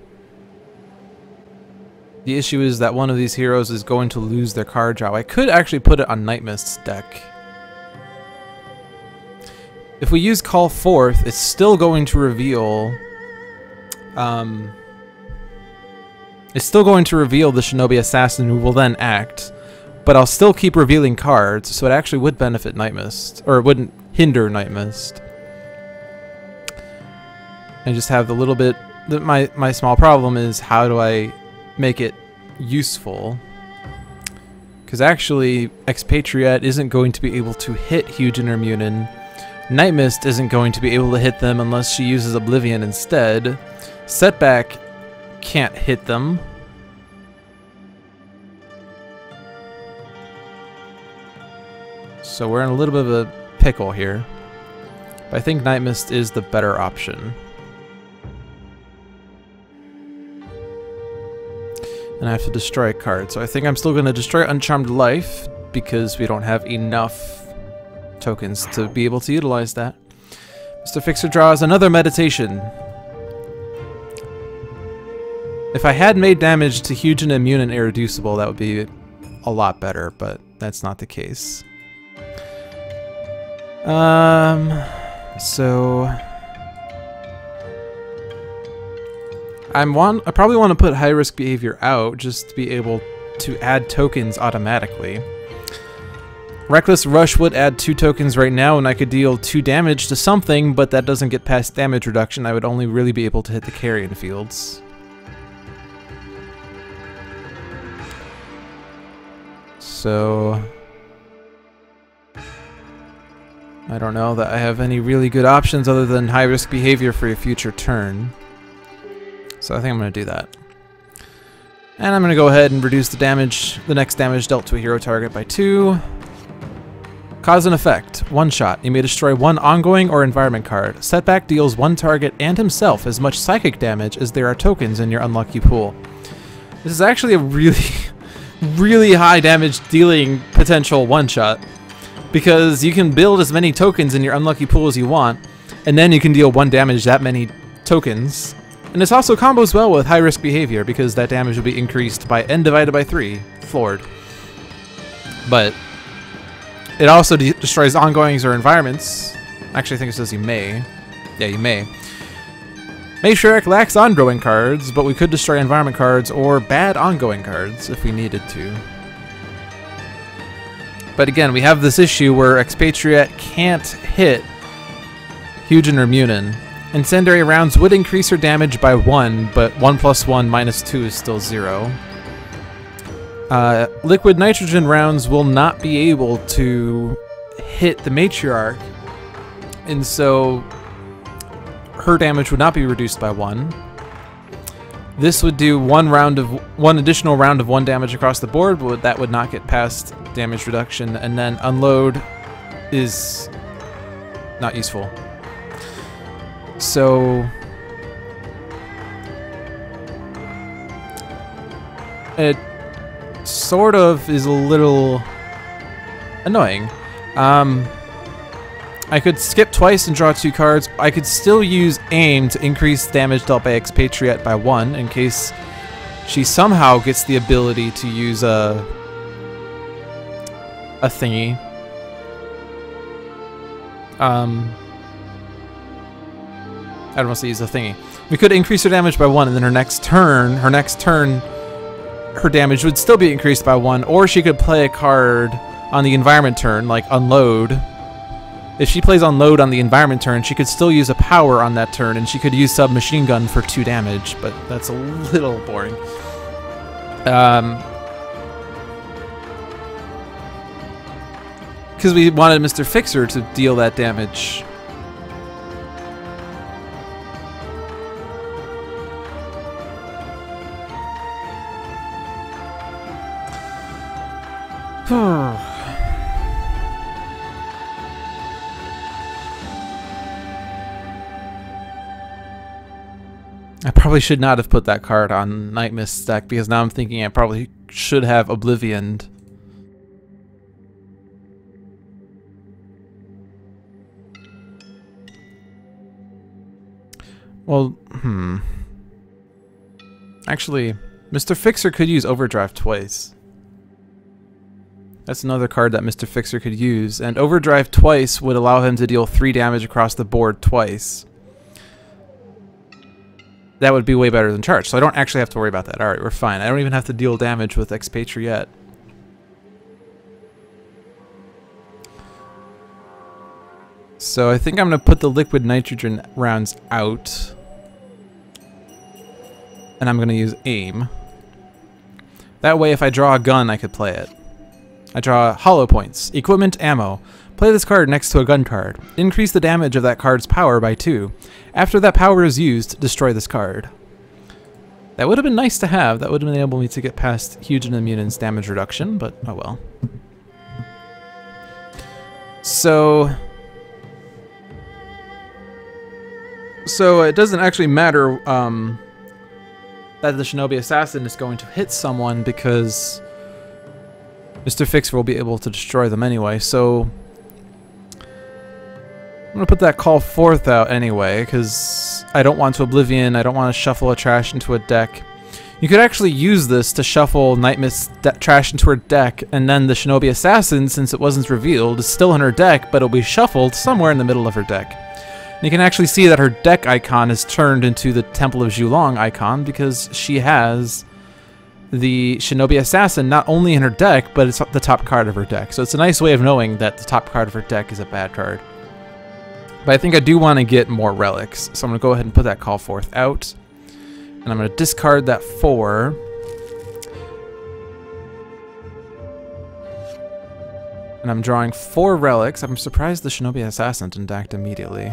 issue is that one of these heroes is going to lose their card draw. I could actually put it on Nightmist's deck. If we use Call Forth, it's still going to reveal... it's still going to reveal the Shinobi Assassin, who will then act, but I'll still keep revealing cards, so it actually would benefit Nightmist, or it wouldn't hinder Nightmist. And just have the little bit... My small problem is, how do I make it useful? Because actually, Expatriette isn't going to be able to hit Hugin or Munin. Nightmist isn't going to be able to hit them unless she uses Oblivion instead. Setback can't hit them. So we're in a little bit of a pickle here. But I think Nightmist is the better option. And I have to destroy a card. So I think I'm still going to destroy Uncharmed Life because we don't have enough tokens to be able to utilize that. Mr. Fixer draws another meditation. If I had made damage to huge and immune and irreducible, that would be a lot better, but that's not the case. So I probably want to put high risk behavior out just to be able to add tokens automatically. Reckless Rush would add 2 tokens right now, and I could deal 2 damage to something, but that doesn't get past damage reduction. I would only really be able to hit the carrion fields. So I don't know that I have any really good options other than high risk behavior for a future turn. So I think I'm going to do that. And I'm going to go ahead and reduce the next damage dealt to a hero target by 2. Cause and effect. 1 shot. You may destroy 1 ongoing or environment card. Setback deals 1 target and himself as much psychic damage as there are tokens in your unlucky pool. This is actually a really high damage dealing potential 1-shot, because you can build as many tokens in your unlucky pool as you want, and then you can deal 1 damage that many tokens. And this also combos well with high risk behavior, because that damage will be increased by n divided by 3, floored. But it also destroys ongoings or environments. Actually, I think it says you may. Yeah, you may. Matriarch lacks ongoing cards, but we could destroy environment cards or bad ongoing cards if we needed to. But again, we have this issue where Expatriette can't hit Huge and Remunin. Incendiary rounds would increase her damage by 1, but 1 + 1 - 2 is still 0. Liquid nitrogen rounds will not be able to hit the Matriarch, and so her damage would not be reduced by 1. This would do one additional round of 1 damage across the board, but that would not get past damage reduction, and then unload is not useful. So it sort of is a little annoying. I could skip twice and draw 2 cards. I could still use aim to increase damage dealt by Expatriette by 1 in case she somehow gets the ability to use a thingy. I don't want to use a thingy. We could increase her damage by 1, and then her next turn, her damage would still be increased by 1, or she could play a card on the environment turn, like Unload. If she plays Unload on the environment turn, she could still use a power on that turn, and she could use Submachine Gun for 2 damage, but that's a little boring. Because we wanted Mr. Fixer to deal that damage. I probably should not have put that card on Nightmist deck, because now I'm thinking I probably should have Oblivioned. Well, actually, Mr. Fixer could use Overdrive twice. That's another card that Mr. Fixer could use, and Overdrive twice would allow him to deal 3 damage across the board twice. That would be way better than Charge, so I don't actually have to worry about that. Alright, we're fine. I don't even have to deal damage with Expatriette. So I think I'm going to put the liquid nitrogen rounds out. And I'm going to use aim. That way if I draw a gun, I could play it. I draw hollow points. Equipment, ammo. Play this card next to a gun card. Increase the damage of that card's power by 2. After that power is used, destroy this card. That would have been nice to have. That would have enabled me to get past Huge and Immunen's damage reduction, but oh well. So it doesn't actually matter that the Shinobi Assassin is going to hit someone, because Mr. Fixer will be able to destroy them anyway, so I'm going to put that Call Forth out anyway, because I don't want to Oblivion, I don't want to shuffle a trash into a deck. You could actually use this to shuffle Nightmist trash into her deck, and then the Shinobi Assassin, since it wasn't revealed, is still in her deck, but it'll be shuffled somewhere in the middle of her deck. And you can actually see that her deck icon is turned into the Temple of Zhulong icon, because she has the Shinobi Assassin not only in her deck, but it's the top card of her deck. So it's a nice way of knowing that the top card of her deck is a bad card. But I think I do want to get more relics, so I'm going to go ahead and put that Call Forth out. And I'm going to discard that 4. And I'm drawing 4 relics. I'm surprised the Shinobi Assassin didn't act immediately.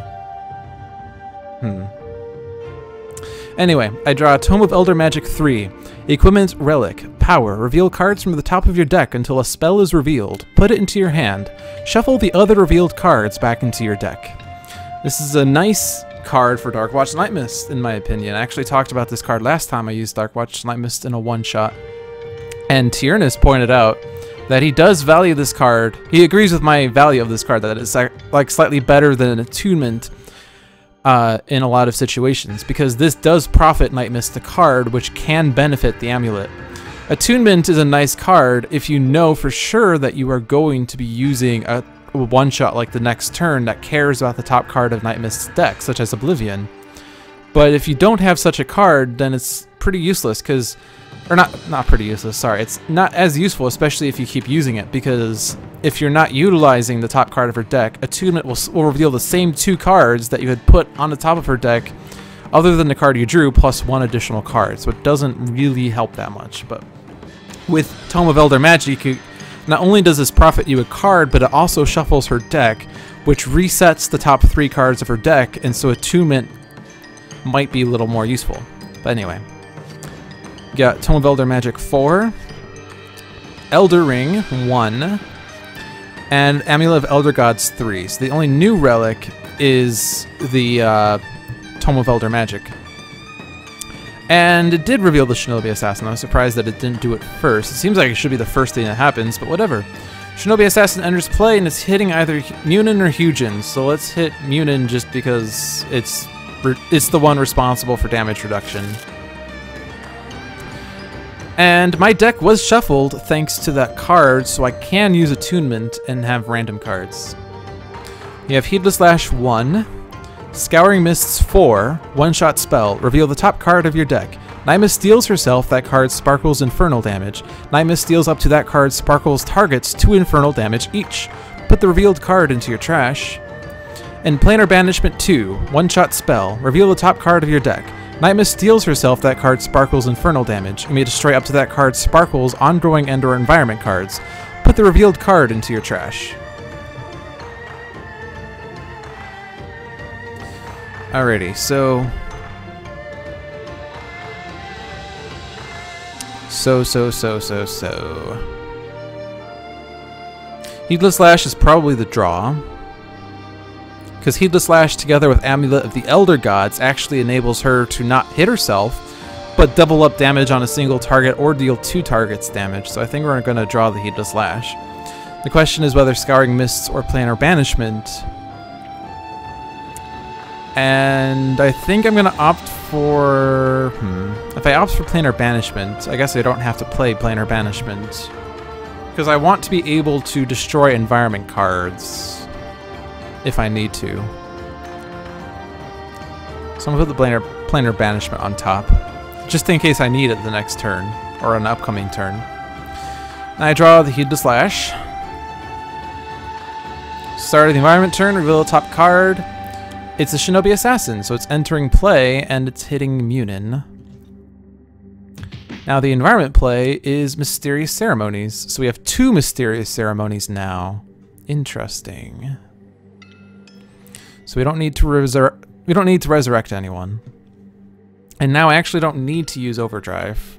Anyway, I draw a Tome of Elder Magic 3. Equipment, Relic, Power. Reveal cards from the top of your deck until a spell is revealed. Put it into your hand. Shuffle the other revealed cards back into your deck. This is a nice card for Darkwatch Nightmist, in my opinion. I actually talked about this card last time I used Darkwatch Nightmist in a one-shot. And Tyrannus pointed out that he does value this card. He agrees with my value of this card, that it's like slightly better than an attunement in a lot of situations, because this does profit Nightmist the card, which can benefit the amulet. Attunement is a nice card if you know for sure that you are going to be using a one-shot like the next turn that cares about the top card of Nightmist's deck, such as Oblivion. But if you don't have such a card, then it's pretty useless, because... Or not pretty useless, sorry. It's not as useful, especially if you keep using it, because if you're not utilizing the top card of her deck, Attunement will reveal the same 2 cards that you had put on the top of her deck, other than the card you drew, plus 1 additional card. So it doesn't really help that much. But with Tome of Elder Magic, not only does this profit you a card, but it also shuffles her deck, which resets the top 3 cards of her deck, and so Attunement might be a little more useful. But anyway. Got Tome of Elder Magic 4, Elder Ring 1, and Amulet of Elder Gods 3. So the only new relic is the Tome of Elder Magic. And it did reveal the Shinobi Assassin. I was surprised that it didn't do it first. It seems like it should be the first thing that happens, but whatever. Shinobi Assassin enters play, and it's hitting either Munin or Hyujin. So let's hit Munin just because it's the one responsible for damage reduction. And my deck was shuffled thanks to that card, so I can use Attunement and have random cards. You have Heedless Lash 1, Scouring Mists 4, one-shot spell, reveal the top card of your deck. Nightmist steals herself, that card sparkles infernal damage. Nightmist steals up to that card sparkles targets 2 infernal damage each. Put the revealed card into your trash. And Planar Banishment 2, one-shot spell, reveal the top card of your deck. Nightmist steals herself, that card sparkles infernal damage. You may destroy up to that card sparkles ongoing and/or environment cards. Put the revealed card into your trash. Alrighty, so... Heedless Lash is probably the draw, because Heedless Lash together with Amulet of the Elder Gods actually enables her to not hit herself, but double up damage on a single target or deal 2 targets damage, so I think we're going to draw the Heedless Lash. The question is whether Scouring Mists or Planar Banishment, and I think I'm going to opt for... If I opt for Planar Banishment, I guess I don't have to play Planar Banishment, because I want to be able to destroy environment cards if I need to. So I'm going to put the Planar Banishment on top, just in case I need it the next turn, or an upcoming turn. And I draw the Heedless Lash. Start of the environment turn, reveal the top card. It's a Shinobi Assassin, so it's entering play, and it's hitting Munin. Now the environment play is Mysterious Ceremonies, so we have 2 Mysterious Ceremonies now. Interesting. So we don't need to resurrect anyone. And now I actually don't need to use Overdrive,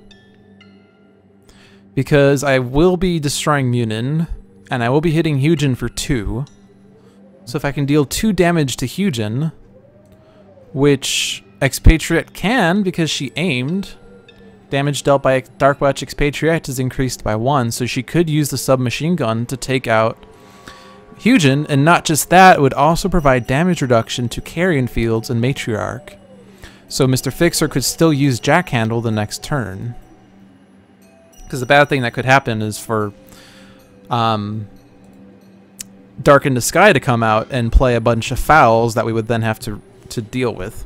because I will be destroying Munin, and I will be hitting Hyujin for 2. So if I can deal 2 damage to Hyujin, which Expatriette can because she aimed, Damage dealt by Dark Witch Expatriette is increased by 1, so she could use the submachine gun to take out Hugin, and not just that, it would also provide damage reduction to Carrion Fields and Matriarch. So Mr. Fixer could still use Jackhandle the next turn. Because the bad thing that could happen is for Darken the Sky to come out and play a bunch of fouls that we would then have to deal with.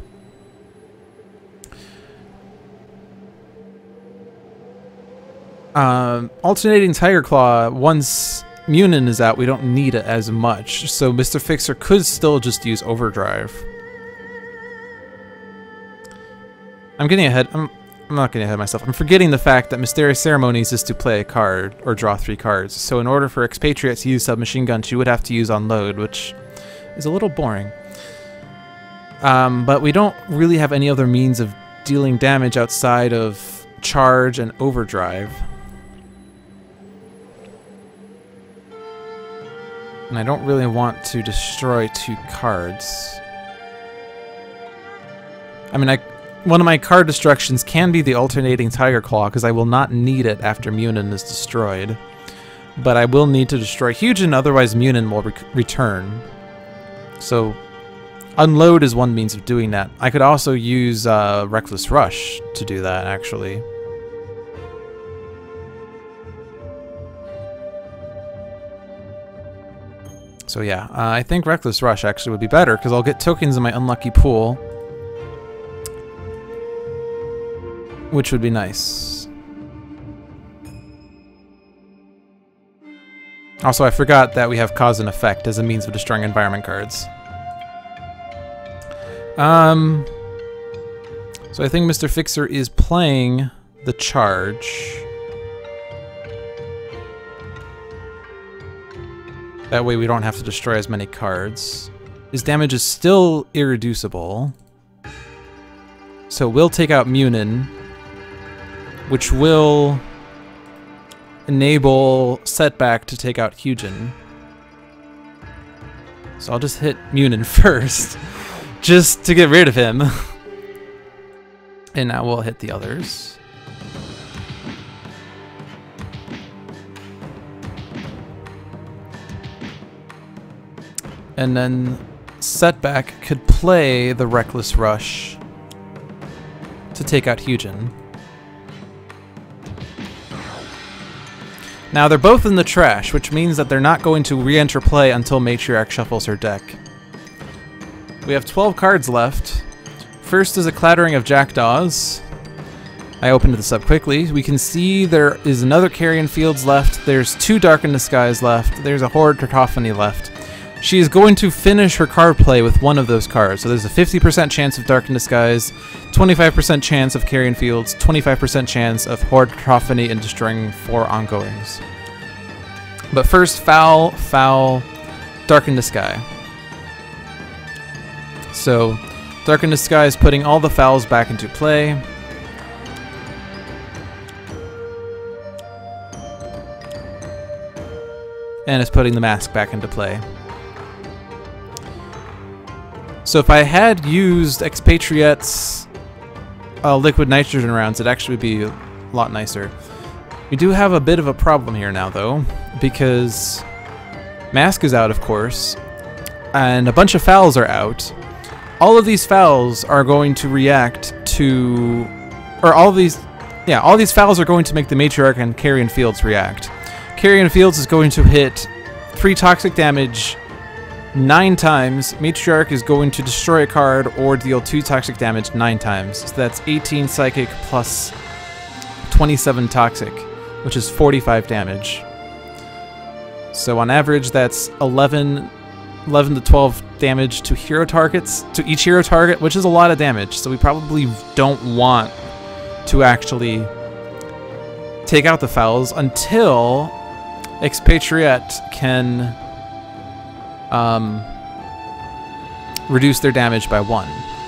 Alternating Tiger Claw, once Munin is out, we don't need it as much. So Mr. Fixer could still just use Overdrive. I'm getting ahead. I'm not getting ahead of myself. I'm forgetting the fact that Mysterious Ceremonies is to play a card or draw 3 cards. So in order for Expatriate to use Submachine Gun, she would have to use Unload, which is a little boring. But we don't really have any other means of dealing damage outside of Charge and Overdrive. And I don't really want to destroy 2 cards. I mean, one of my card destructions can be the Alternating Tiger Claw, because I will not need it after Munin is destroyed. But I will need to destroy Hugin, otherwise Munin will return. So, Unload is one means of doing that. I could also use Reckless Rush to do that, actually. So yeah, I think Reckless Rush actually would be better, because I'll get tokens in my unlucky pool. Which would be nice. Also, I forgot that we have Cause and Effect as a means of destroying environment cards. So I think Mr. Fixer is playing the Charge. That way we don't have to destroy as many cards. His damage is still irreducible. So we'll take out Munin, which will enable Setback to take out Hugin. So I'll just hit Munin first, just to get rid of him. And now we'll hit the others. And then Setback could play the Reckless Rush to take out Hugin. Now they're both in the trash, which means that they're not going to re-enter play until Matriarch shuffles her deck. We have 12 cards left. First is a Clattering of Jackdaws. I opened this up quickly. We can see there is another Carrion Fields left. There's 2 Darken the Skies left. There's a Horde Cacophony left. She is going to finish her card play with one of those cards. So there's a 50% chance of Darken the Skies, 25% chance of Carrion Fields, 25% chance of Horde Cacophony and destroying 4 ongoings. But first, foul, Darken the Sky. So, Darken the Sky is putting all the fouls back into play. And it's putting the mask back into play. So if I had used Expatriette's liquid nitrogen rounds, it'd actually be a lot nicer. We do have a bit of a problem here now, though, because Mask is out, of course, and a bunch of fouls are out. All of these fouls are going to react to, or all these fouls are going to make the Matriarch and Carrion Fields react. Carrion Fields is going to hit 3 toxic damage 9 times. Matriarch is going to destroy a card or deal 2 toxic damage 9 times. So that's 18 psychic plus 27 toxic, which is 45 damage. So on average, that's 11 to 12 damage to hero targets, to each hero target, which is a lot of damage. So we probably don't want to actually take out the fouls until Expatriette can reduce their damage by 1.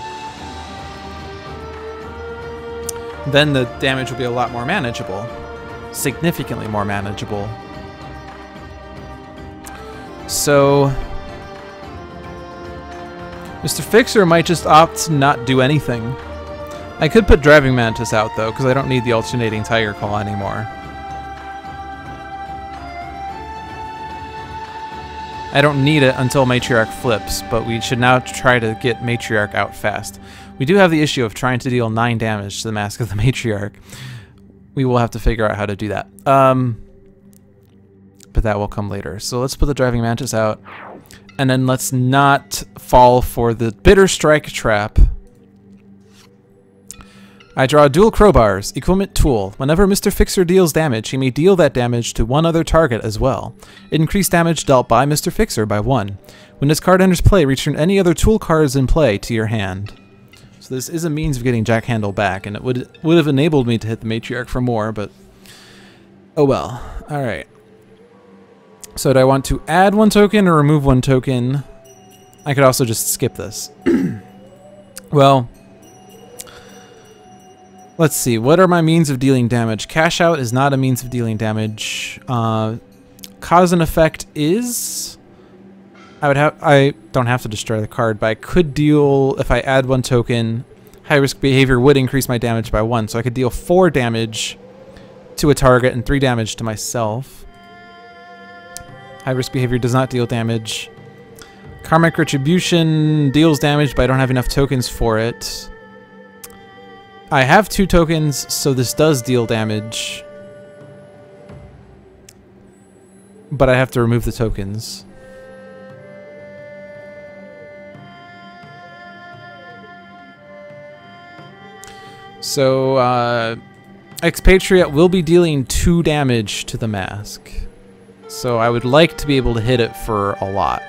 Then the damage will be a lot more manageable. Significantly more manageable. So Mr. Fixer might just opt to not do anything. I could put Driving Mantis out, though, because I don't need the alternating Tiger Claw anymore. I don't need it until Matriarch flips, but we should now try to get Matriarch out fast. We do have the issue of trying to deal 9 damage to the Mask of the Matriarch. We will have to figure out how to do that. But that will come later. So let's put the Driving Mantis out. And then let's not fall for the Bitter Strike trap. I draw dual crowbars, equipment tool. Whenever Mr. Fixer deals damage, he may deal that damage to one other target as well. Increase damage dealt by Mr. Fixer by 1. When this card enters play, return any other tool cards in play to your hand. So this is a means of getting Jack Handle back, and it would have enabled me to hit the Matriarch for more, but oh well. Alright. So do I want to add 1 token or remove 1 token? I could also just skip this. Well, let's see. What are my means of dealing damage? Cash out is not a means of dealing damage. Cause and effect is... I don't have to destroy the card, but I could deal, if I add 1 token, high risk behavior would increase my damage by 1. So I could deal 4 damage to a target and 3 damage to myself. High risk behavior does not deal damage. Karmic Retribution deals damage, but I don't have enough tokens for it. I have 2 tokens, so this does deal damage. But I have to remove the tokens. So, Expatriette will be dealing 2 damage to the mask. So I would like to be able to hit it for a lot.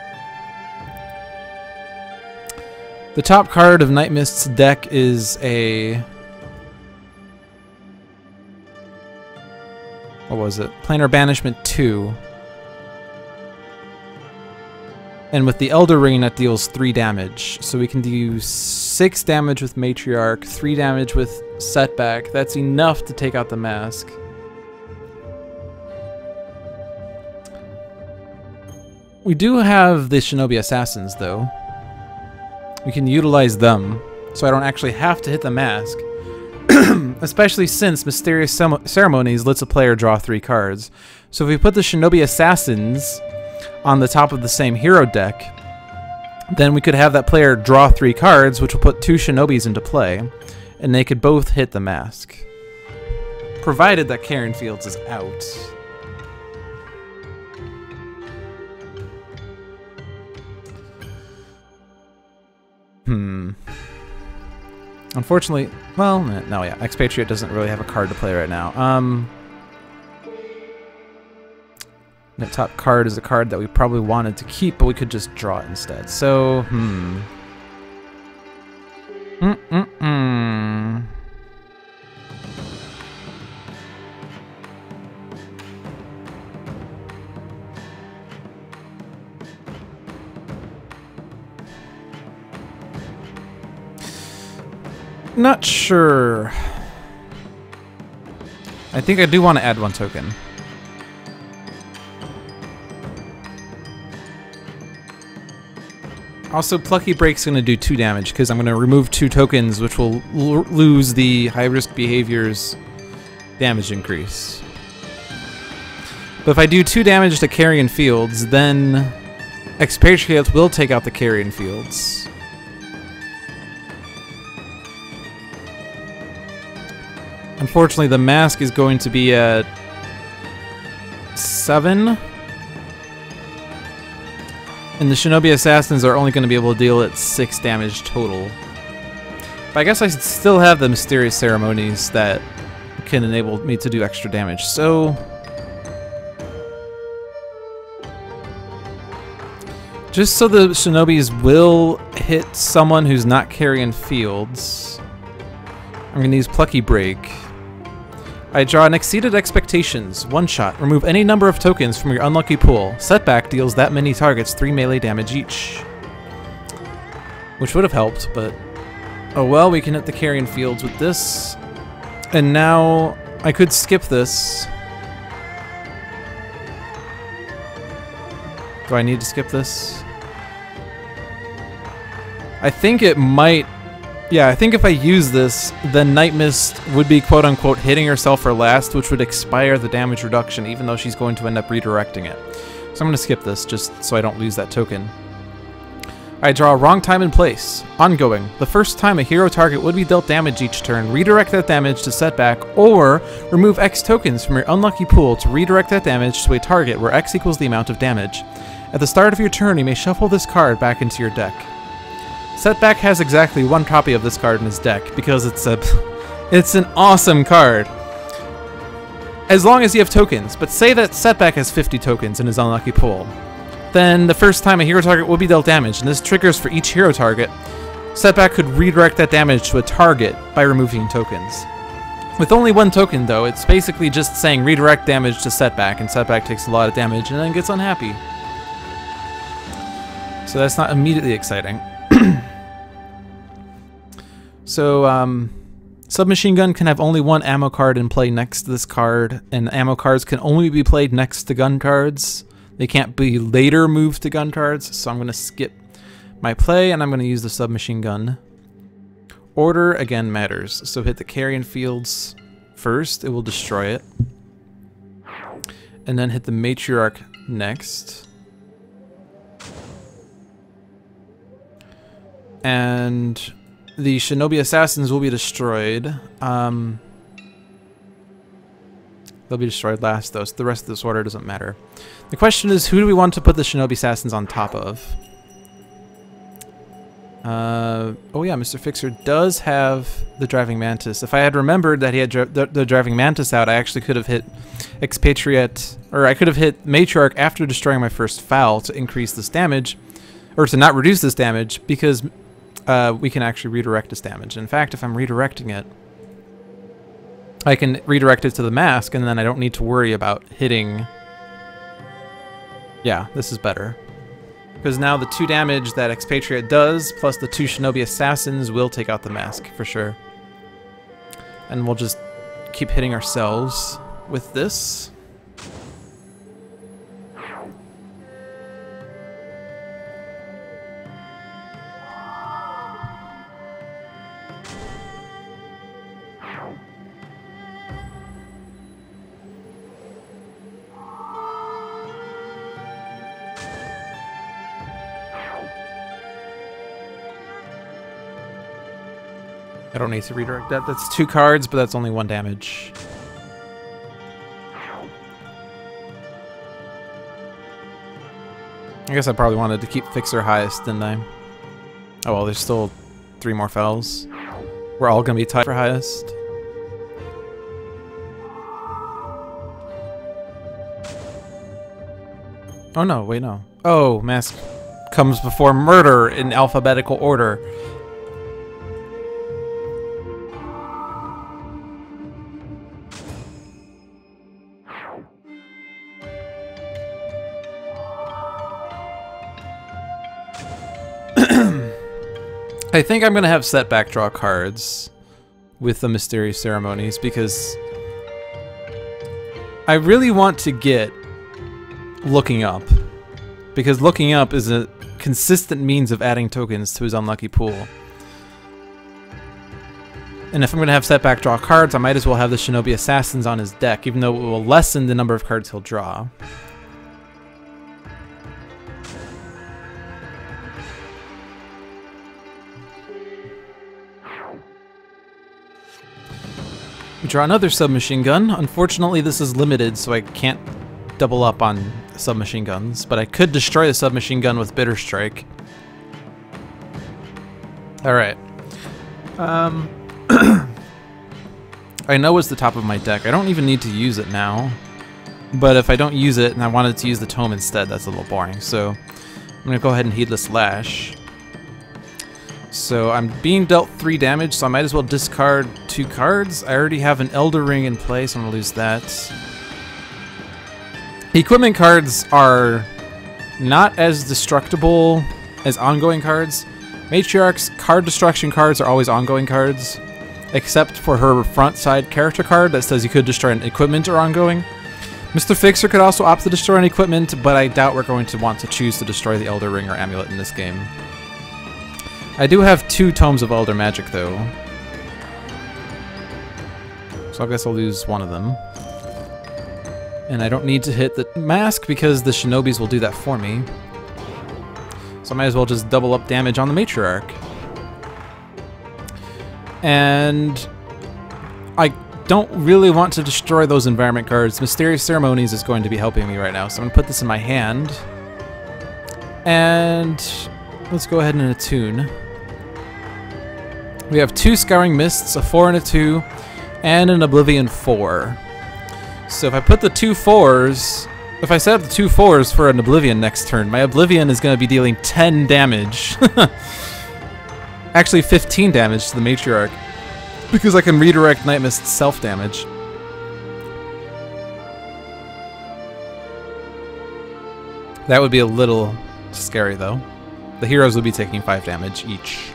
The top card of Nightmist's deck is a... what was it? Planar Banishment 2. And with the Elder Ring, that deals 3 damage. So we can do 6 damage with Matriarch, 3 damage with Setback. That's enough to take out the mask. We do have the Shinobi Assassins, though. We can utilize them, so I don't actually have to hit the mask. Especially since Mysterious Ceremonies lets a player draw 3 cards. So if we put the Shinobi Assassins on the top of the same hero deck, then we could have that player draw 3 cards, which will put 2 Shinobis into play, and they could both hit the mask. Provided that Carrion Fields is out. Unfortunately, well, no, yeah, Expatriate doesn't really have a card to play right now. That top card is a card that we probably wanted to keep, but we could just draw it instead. So, Not sure. I think I do want to add 1 token. Also, Plucky Break's going to do 2 damage because I'm going to remove 2 tokens, which will lose the high-risk behavior's damage increase. But if I do 2 damage to Carrion Fields, then Expatriate will take out the Carrion Fields. Unfortunately, the mask is going to be at 7. And the Shinobi Assassins are only going to be able to deal at 6 damage total. But I guess I still have the Mysterious Ceremonies that can enable me to do extra damage. So, just so the Shinobis will hit someone who's not Carrion Fields, I'm going to use Plucky Break. I draw an Exceeded Expectations, 1 shot. Remove any number of tokens from your unlucky pool. Setback deals that many targets 3 melee damage each. Which would have helped, but oh well, we can hit the Carrion Fields with this. And now I could skip this. Do I need to skip this? I think it might Yeah, I think if I use this, then Nightmist would be quote-unquote hitting herself for last, which would expire the damage reduction, even though she's going to end up redirecting it. So I'm going to skip this, just so I don't lose that token. I draw wrong time and place. Ongoing. The first time a hero target would be dealt damage each turn, redirect that damage to Setback, or remove X tokens from your unlucky pool to redirect that damage to a target where X equals the amount of damage. At the start of your turn, you may shuffle this card back into your deck. Setback has exactly one copy of this card in his deck, because it's an awesome card. As long as you have tokens, but say that Setback has 50 tokens in his unlucky pool. Then the first time a hero target will be dealt damage, and this triggers for each hero target. Setback could redirect that damage to a target by removing tokens. With only one token though, it's basically just saying redirect damage to Setback, and Setback takes a lot of damage and then gets unhappy. So that's not immediately exciting. So, Submachine Gun can have only one ammo card in play next to this card, and ammo cards can only be played next to gun cards. They can't be later moved to gun cards, so I'm going to skip my play, and I'm going to use the Submachine Gun. Order, again, matters. So hit the carrion fields first, it will destroy it. And then hit the Matriarch next. And the Shinobi Assassins will be destroyed. They'll be destroyed last, though, so the rest of this order doesn't matter. The question is, who do we want to put the Shinobi Assassins on top of? Oh yeah, Mr. Fixer does have the Driving Mantis. If I had remembered that he had the Driving Mantis out, I actually could have hit Expatriette, or I could have hit Matriarch after destroying my first foul to increase this damage, or to not reduce this damage, because we can actually redirect this damage. In fact, if I'm redirecting it, I can redirect it to the mask, and then I don't need to worry about hitting... Yeah, this is better. Because now the 2 damage that Expatriate does, plus the 2 Shinobi Assassins, will take out the mask, for sure. And we'll just keep hitting ourselves with this. I don't need to redirect that. That's 2 cards, but that's only 1 damage. I guess I probably wanted to keep Fixer highest, didn't I? Oh well, there's still 3 more fells. We're all gonna be tied for highest. Oh no, wait, no. Oh, mask comes before murder in alphabetical order. I think I'm going to have Setback draw cards with the Mysterious Ceremonies, because I really want to get Looking Up, because Looking Up is a consistent means of adding tokens to his unlucky pool. And if I'm going to have Setback draw cards, I might as well have the Shinobi Assassins on his deck, even though it will lessen the number of cards he'll draw. We draw another Submachine Gun. Unfortunately, this is limited, so I can't double up on submachine guns, but I could destroy the Submachine Gun with Bitter Strike. Alright. I know it's the top of my deck. I don't even need to use it now. But if I don't use it and I wanted to use the Tome instead, that's a little boring. So I'm going to go ahead and Heedless Lash. So I'm being dealt 3 damage, so I might as well discard 2 cards. I already have an Elder Ring in play, so I'm going to lose that. Equipment cards are not as destructible as ongoing cards. Matriarch's card destruction cards are always ongoing cards, except for her front side character card that says you could destroy an equipment or ongoing. Mr. Fixer could also opt to destroy an equipment, but I doubt we're going to want to choose to destroy the Elder Ring or Amulet in this game. I do have 2 Tomes of Elder Magic, though. So I guess I'll lose one of them. And I don't need to hit the mask because the Shinobis will do that for me. So I might as well just double up damage on the Matriarch. And I don't really want to destroy those environment cards. Mysterious Ceremonies is going to be helping me right now, so I'm gonna put this in my hand. And let's go ahead and attune. We have 2 Scouring Mists, a 4 and a 2, and an Oblivion 4. So if I put the 2 4s, if I set up the 2 4s for an Oblivion next turn, my Oblivion is going to be dealing 10 damage. Actually 15 damage to the Matriarch, because I can redirect Nightmist's self-damage. That would be a little scary, though. The heroes would be taking 5 damage each.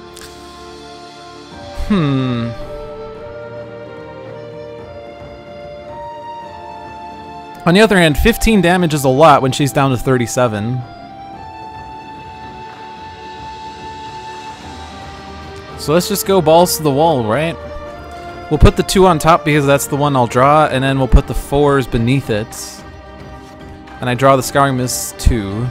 On the other hand, 15 damage is a lot when she's down to 37. So let's just go balls to the wall, right? We'll put the 2 on top because that's the one I'll draw, and then we'll put the 4s beneath it. And I draw the Scouring Mist 2.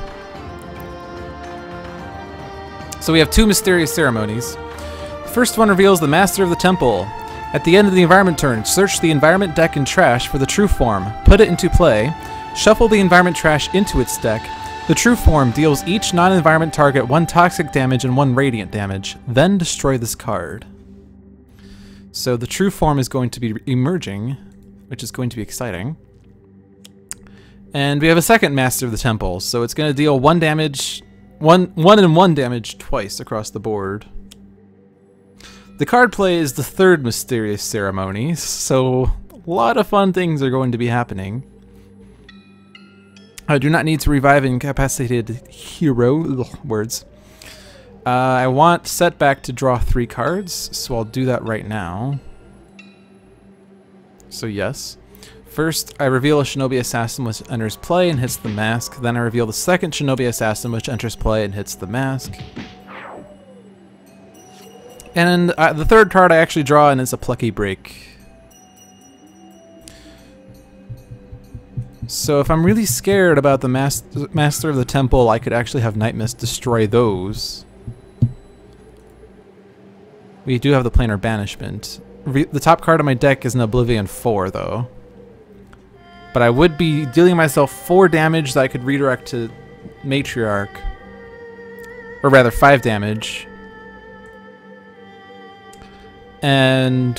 So we have 2 Mysterious Ceremonies. The first one reveals the Master of the Temple. At the end of the environment turn, search the environment deck and trash for the true form, put it into play, shuffle the environment trash into its deck. The true form deals each non-environment target 1 toxic damage and 1 radiant damage, then destroy this card. So the true form is going to be emerging, which is going to be exciting. And we have a second Master of the Temple, so it's going to deal 1 damage, 1 and 1 damage twice across the board. The card play is the 3rd Mysterious Ceremony, so a lot of fun things are going to be happening. I do not need to revive incapacitated hero words. I want Setback to draw 3 cards, so I'll do that right now. So yes. First, I reveal a Shinobi Assassin which enters play and hits the mask. Then I reveal the second Shinobi Assassin which enters play and hits the mask. And the 3rd card I actually draw, and it's a Plucky Break. So if I'm really scared about the Master of the Temple, I could actually have Nightmist destroy those. We do have the Planar Banishment. The top card of my deck is an Oblivion 4, though. But I would be dealing myself 4 damage that I could redirect to Matriarch. Or rather, 5 damage. And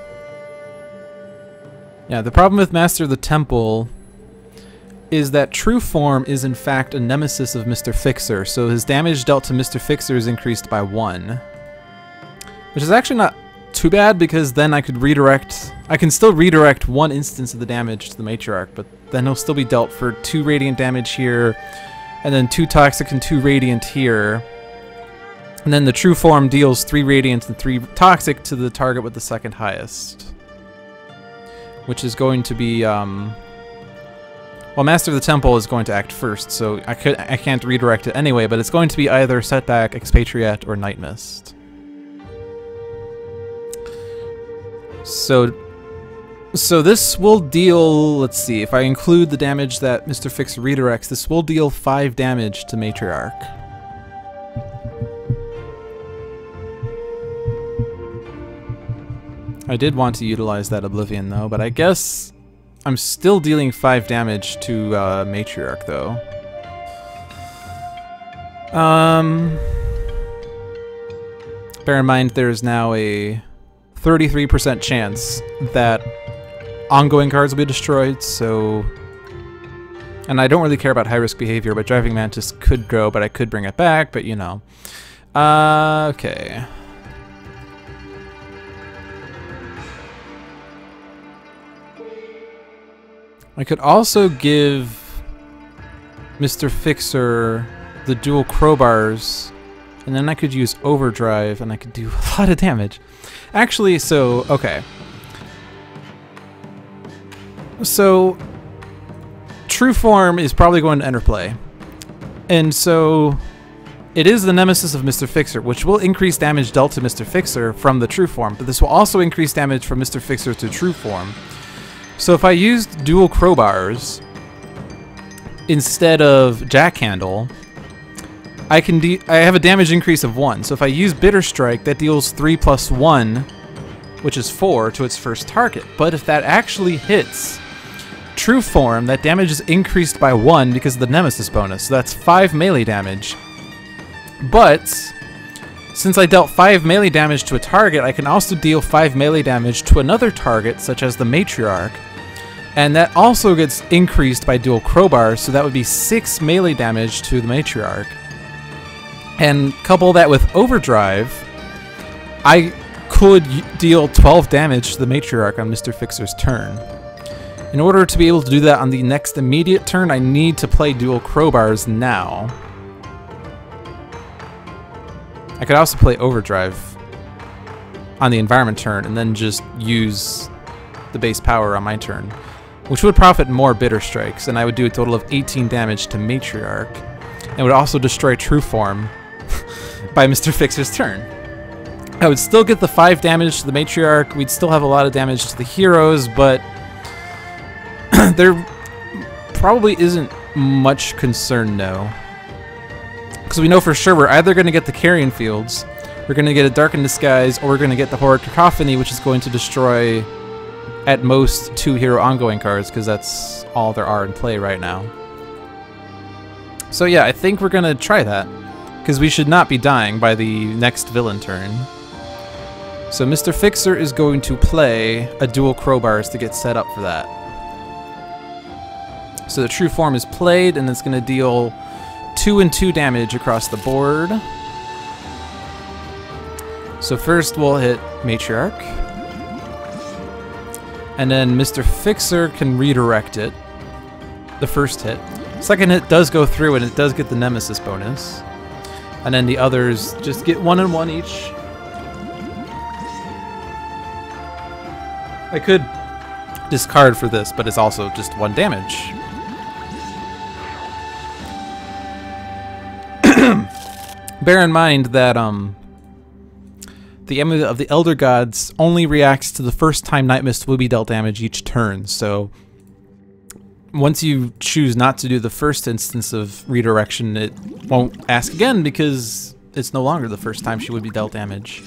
yeah, the problem with Master of the Temple is that True Form is in fact a nemesis of Mr. Fixer, so his damage dealt to Mr. Fixer is increased by 1. Which is actually not too bad, because then I could redirect... I can still redirect 1 instance of the damage to the Matriarch, but then he'll still be dealt for 2 radiant damage here, and then 2 toxic and 2 radiant here. And then the True Form deals 3 radiant and 3 toxic to the target with the 2nd highest. Which is going to be, well, Master of the Temple is going to act first, so I can't redirect it anyway, but it's going to be either Setback, Expatriette, or Nightmist. So this will deal, let's see, if I include the damage that Mr. Fixer redirects, this will deal 5 damage to Matriarch. I did want to utilize that Oblivion though, but I guess I'm still dealing 5 damage to Matriarch though. Bear in mind there's now a 33% chance that ongoing cards will be destroyed, so... And I don't really care about high-risk behavior, but Driving Mantis could go, but I could bring it back, but you know. Okay. I could also give Mr. Fixer the dual crowbars, and then I could use Overdrive, and I could do a lot of damage. Actually, so, okay. So, True Form is probably going to enter play. And so, It is the nemesis of Mr. Fixer, which will increase damage dealt to Mr. Fixer from the true form, but this will also increase damage from Mr. Fixer to true form. So if I used dual crowbars instead of jackhandle, I have a damage increase of 1. So if I use Bitter Strike, that deals 3 plus 1, which is 4, to its first target. But if that actually hits true form, that damage is increased by 1 because of the nemesis bonus. So that's 5 melee damage. But since I dealt 5 melee damage to a target, I can also deal 5 melee damage to another target, such as the Matriarch. And that also gets increased by dual crowbars, so that would be 6 melee damage to the Matriarch. And couple that with Overdrive, I could deal 12 damage to the Matriarch on Mr. Fixer's turn. In order to be able to do that on the next immediate turn, I need to play dual crowbars now. I could also play Overdrive on the environment turn and then just use the base power on my turn, which would profit more Bitter Strikes, and I would do a total of 18 damage to Matriarch, and would also destroy True Form by Mr. Fixer's turn. I would still get the 5 damage to the Matriarch, we'd still have a lot of damage to the heroes, but there probably isn't much concern now. Because we know for sure we're either going to get the Carrion Fields, we're going to get a Darkened Disguise, or we're going to get the Horrid Cacophony, which is going to destroy at most 2 hero ongoing cards, because that's all there are in play right now. So yeah, I think we're going to try that, because we should not be dying by the next villain turn. So Mr. Fixer is going to play a dual crowbars to get set up for that. So the true form is played, and it's going to deal 2 and 2 damage across the board. So first we'll hit Matriarch. And then Mr. Fixer can redirect it. The first hit. Second hit does go through and it does get the Nemesis bonus. And then the others just get 1 and 1 each. I could discard for this, but it's also just 1 damage. Bear in mind that the Amulet of the Elder Gods only reacts to the first time Nightmist will be dealt damage each turn, so once you choose not to do the first instance of redirection, it won't ask again because it's no longer the first time she would be dealt damage.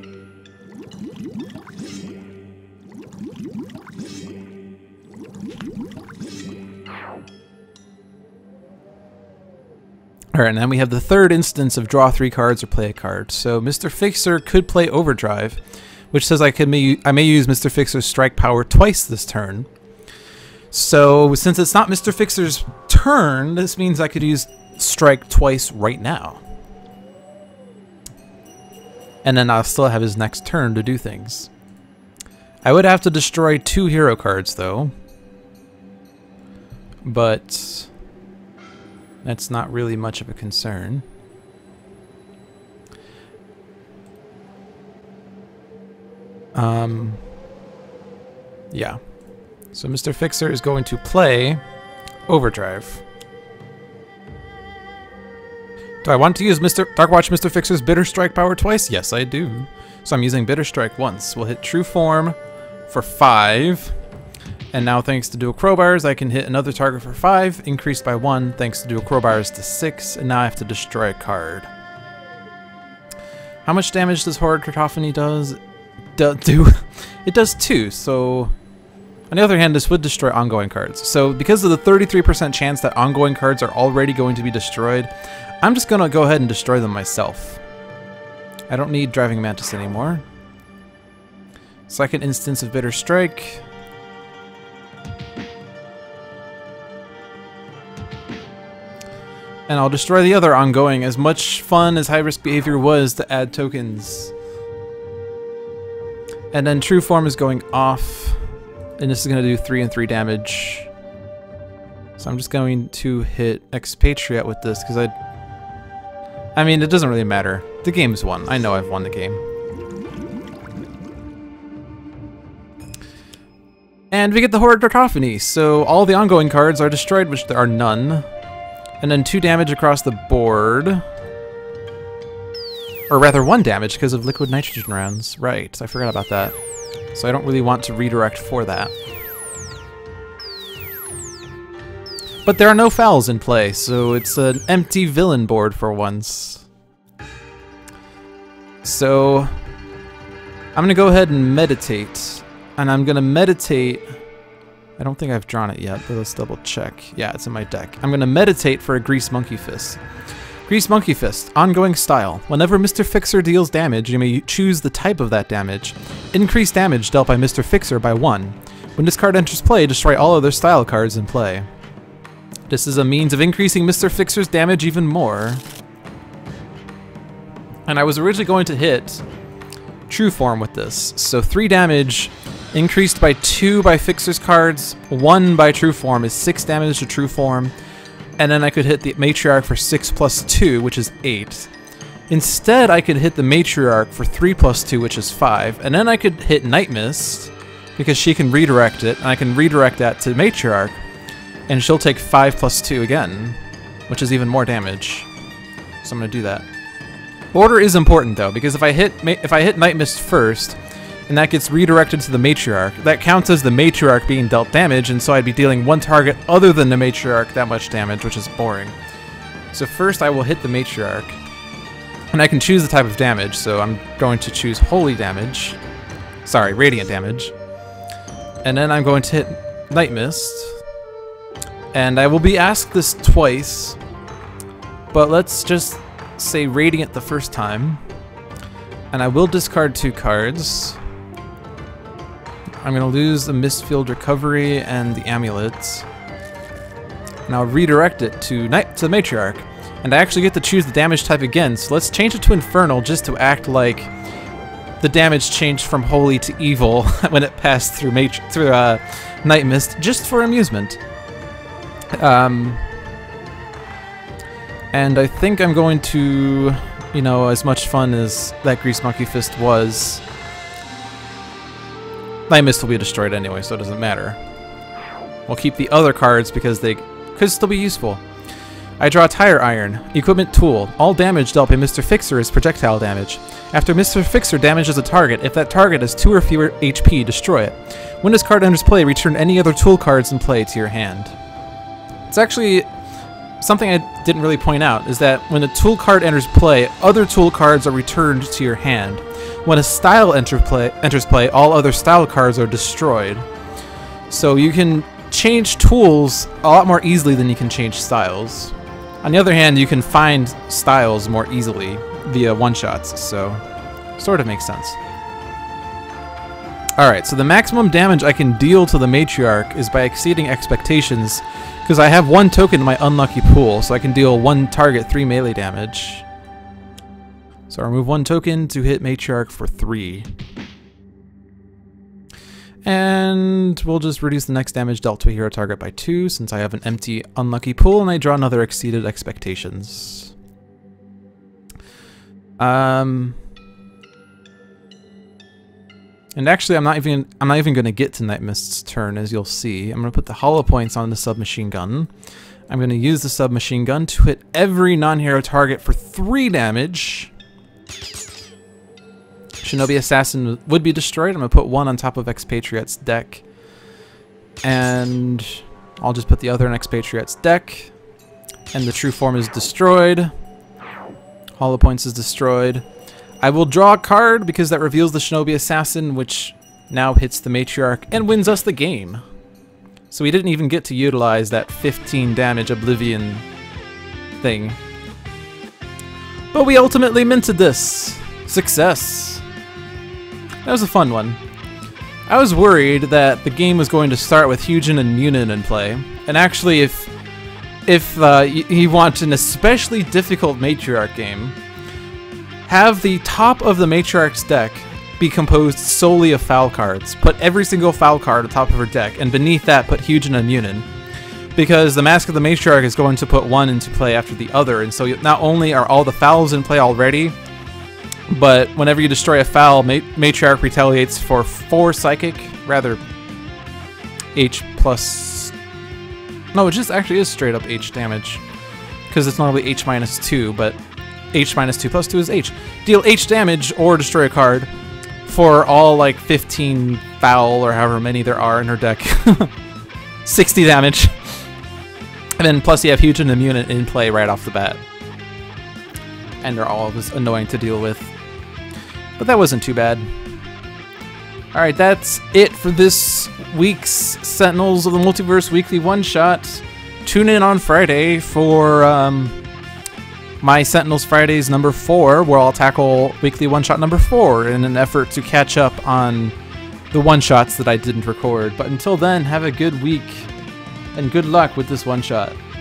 Alright, and then we have the third instance of draw 3 cards or play a card. So Mr. Fixer could play Overdrive, which says I may use Mr. Fixer's strike power twice this turn. So since it's not Mr. Fixer's turn, this means I could use strike twice right now. And then I'll still have his next turn to do things. I would have to destroy 2 hero cards though. But that's not really much of a concern. Yeah. So Mr. Fixer is going to play Overdrive. Do I want to use Darkwatch Mr. Fixer's Bitter Strike power twice? Yes, I do. So I'm using Bitter Strike once. We'll hit True Form for 5. And now thanks to dual crowbars, I can hit another target for 5, increased by 1, thanks to dual crowbars to 6, and now I have to destroy a card. How much damage does Horrid Cacophony do? It does 2, so on the other hand, this would destroy ongoing cards. So because of the 33% chance that ongoing cards are already going to be destroyed, I'm just going to go ahead and destroy them myself. I don't need Driving Mantis anymore. Second instance of Bitter Strike. And I'll destroy the other ongoing. As much fun as High Risk Behavior was to add tokens. And then True Form is going off. And this is going to do 3 and 3 damage. So I'm just going to hit Expatriette with this because I mean, it doesn't really matter. The game's won. I know I've won the game. And we get the Horrid Cacophony. So all the ongoing cards are destroyed, which there are none. And then 2 damage across the board. Or rather 1 damage because of liquid nitrogen rounds. Right, I forgot about that. So I don't really want to redirect for that. But there are no fouls in play, so it's an empty villain board for once. So I'm gonna go ahead and meditate. And I'm gonna meditate. I don't think I've drawn it yet, but let's double check. Yeah, it's in my deck. I'm gonna meditate for a Grease Monkey Fist. Grease Monkey Fist, ongoing style. Whenever Mr. Fixer deals damage, you may choose the type of that damage. Increase damage dealt by Mr. Fixer by 1. When this card enters play, destroy all other style cards in play. This is a means of increasing Mr. Fixer's damage even more. And I was originally going to hit True Form with this. So 3 damage, increased by 2 by Fixer's cards, 1 by True Form is 6 damage to True Form. And then I could hit the Matriarch for 6 plus 2, which is 8. Instead, I could hit the Matriarch for 3 plus 2, which is 5. And then I could hit Nightmist, because she can redirect it, and I can redirect that to Matriarch, and she'll take 5 plus 2 again, which is even more damage. So I'm going to do that. Order is important, though, because if I hit Nightmist first, and that gets redirected to the Matriarch, that counts as the Matriarch being dealt damage, and so I'd be dealing one target other than the Matriarch that much damage, which is boring. So first I will hit the Matriarch, and I can choose the type of damage, so I'm going to choose Holy Damage. Sorry, Radiant Damage. And then I'm going to hit Nightmist, and I will be asked this twice, but let's just say Radiant the first time. And I will discard 2 cards. I'm going to lose the Mistfield Recovery and the Amulet. And I'll redirect it to the Matriarch. And I actually get to choose the damage type again, so let's change it to Infernal just to act like the damage changed from Holy to Evil when it passed through Nightmist, just for amusement. And I think I'm going to, you know, as much fun as that Grease Monkey Fist was, Nightmist will be destroyed anyway, so it doesn't matter. We'll keep the other cards because they could still be useful. I draw Tire Iron. Equipment Tool. All damage dealt by Mr. Fixer is projectile damage. After Mr. Fixer damages a target, if that target has 2 or fewer HP, destroy it. When this card enters play, return any other tool cards in play to your hand. It's actually something I didn't really point out, is that when a tool card enters play, other tool cards are returned to your hand. When a style enters play, all other style cards are destroyed. So you can change tools a lot more easily than you can change styles. On the other hand, you can find styles more easily via one-shots, so sort of makes sense. Alright, so the maximum damage I can deal to the Matriarch is by exceeding expectations, because I have 1 token in my unlucky pool, so I can deal 1 target 3 melee damage. So I'll remove 1 token to hit Matriarch for 3. And we'll just reduce the next damage dealt to a hero target by 2, since I have an empty unlucky pool, and I draw another exceeded expectations. And actually, I'm not even going to get to Nightmist's turn, as you'll see. I'm going to put the hollow points on the submachine gun. I'm going to use the submachine gun to hit every non-hero target for 3 damage. Shinobi Assassin would be destroyed. I'm going to put 1 on top of Expatriette's deck. And I'll just put the other in Expatriette's deck. And the True Form is destroyed. Hollow Points is destroyed. I will draw a card because that reveals the Shinobi Assassin, which now hits the Matriarch and wins us the game. So we didn't even get to utilize that 15 damage Oblivion thing. But we ultimately minted this. Success. That was a fun one. I was worried that the game was going to start with Hyujin and Munin in play. And actually, if you want an especially difficult Matriarch game, have the top of the Matriarch's deck be composed solely of foul cards. Put every single foul card on top of her deck, and beneath that put Hyujin and Munin. Because the Mask of the Matriarch is going to put 1 into play after the other, and so not only are all the fouls in play already, but whenever you destroy a foul, Matriarch retaliates for 4 psychic, rather H plus... No, it just actually is straight up H damage, because it's normally H minus 2, but H minus 2 plus 2 is H. Deal H damage or destroy a card for all like 15 foul or however many there are in her deck. 60 damage. And then plus you have huge and immune in play right off the bat. And they're all just annoying to deal with. But that wasn't too bad. Alright, that's it for this week's Sentinels of the Multiverse Weekly One-Shot. Tune in on Friday for my Sentinels Fridays number 4, where I'll tackle Weekly One-Shot number 4 in an effort to catch up on the one-shots that I didn't record. But until then, have a good week, and good luck with this one-shot.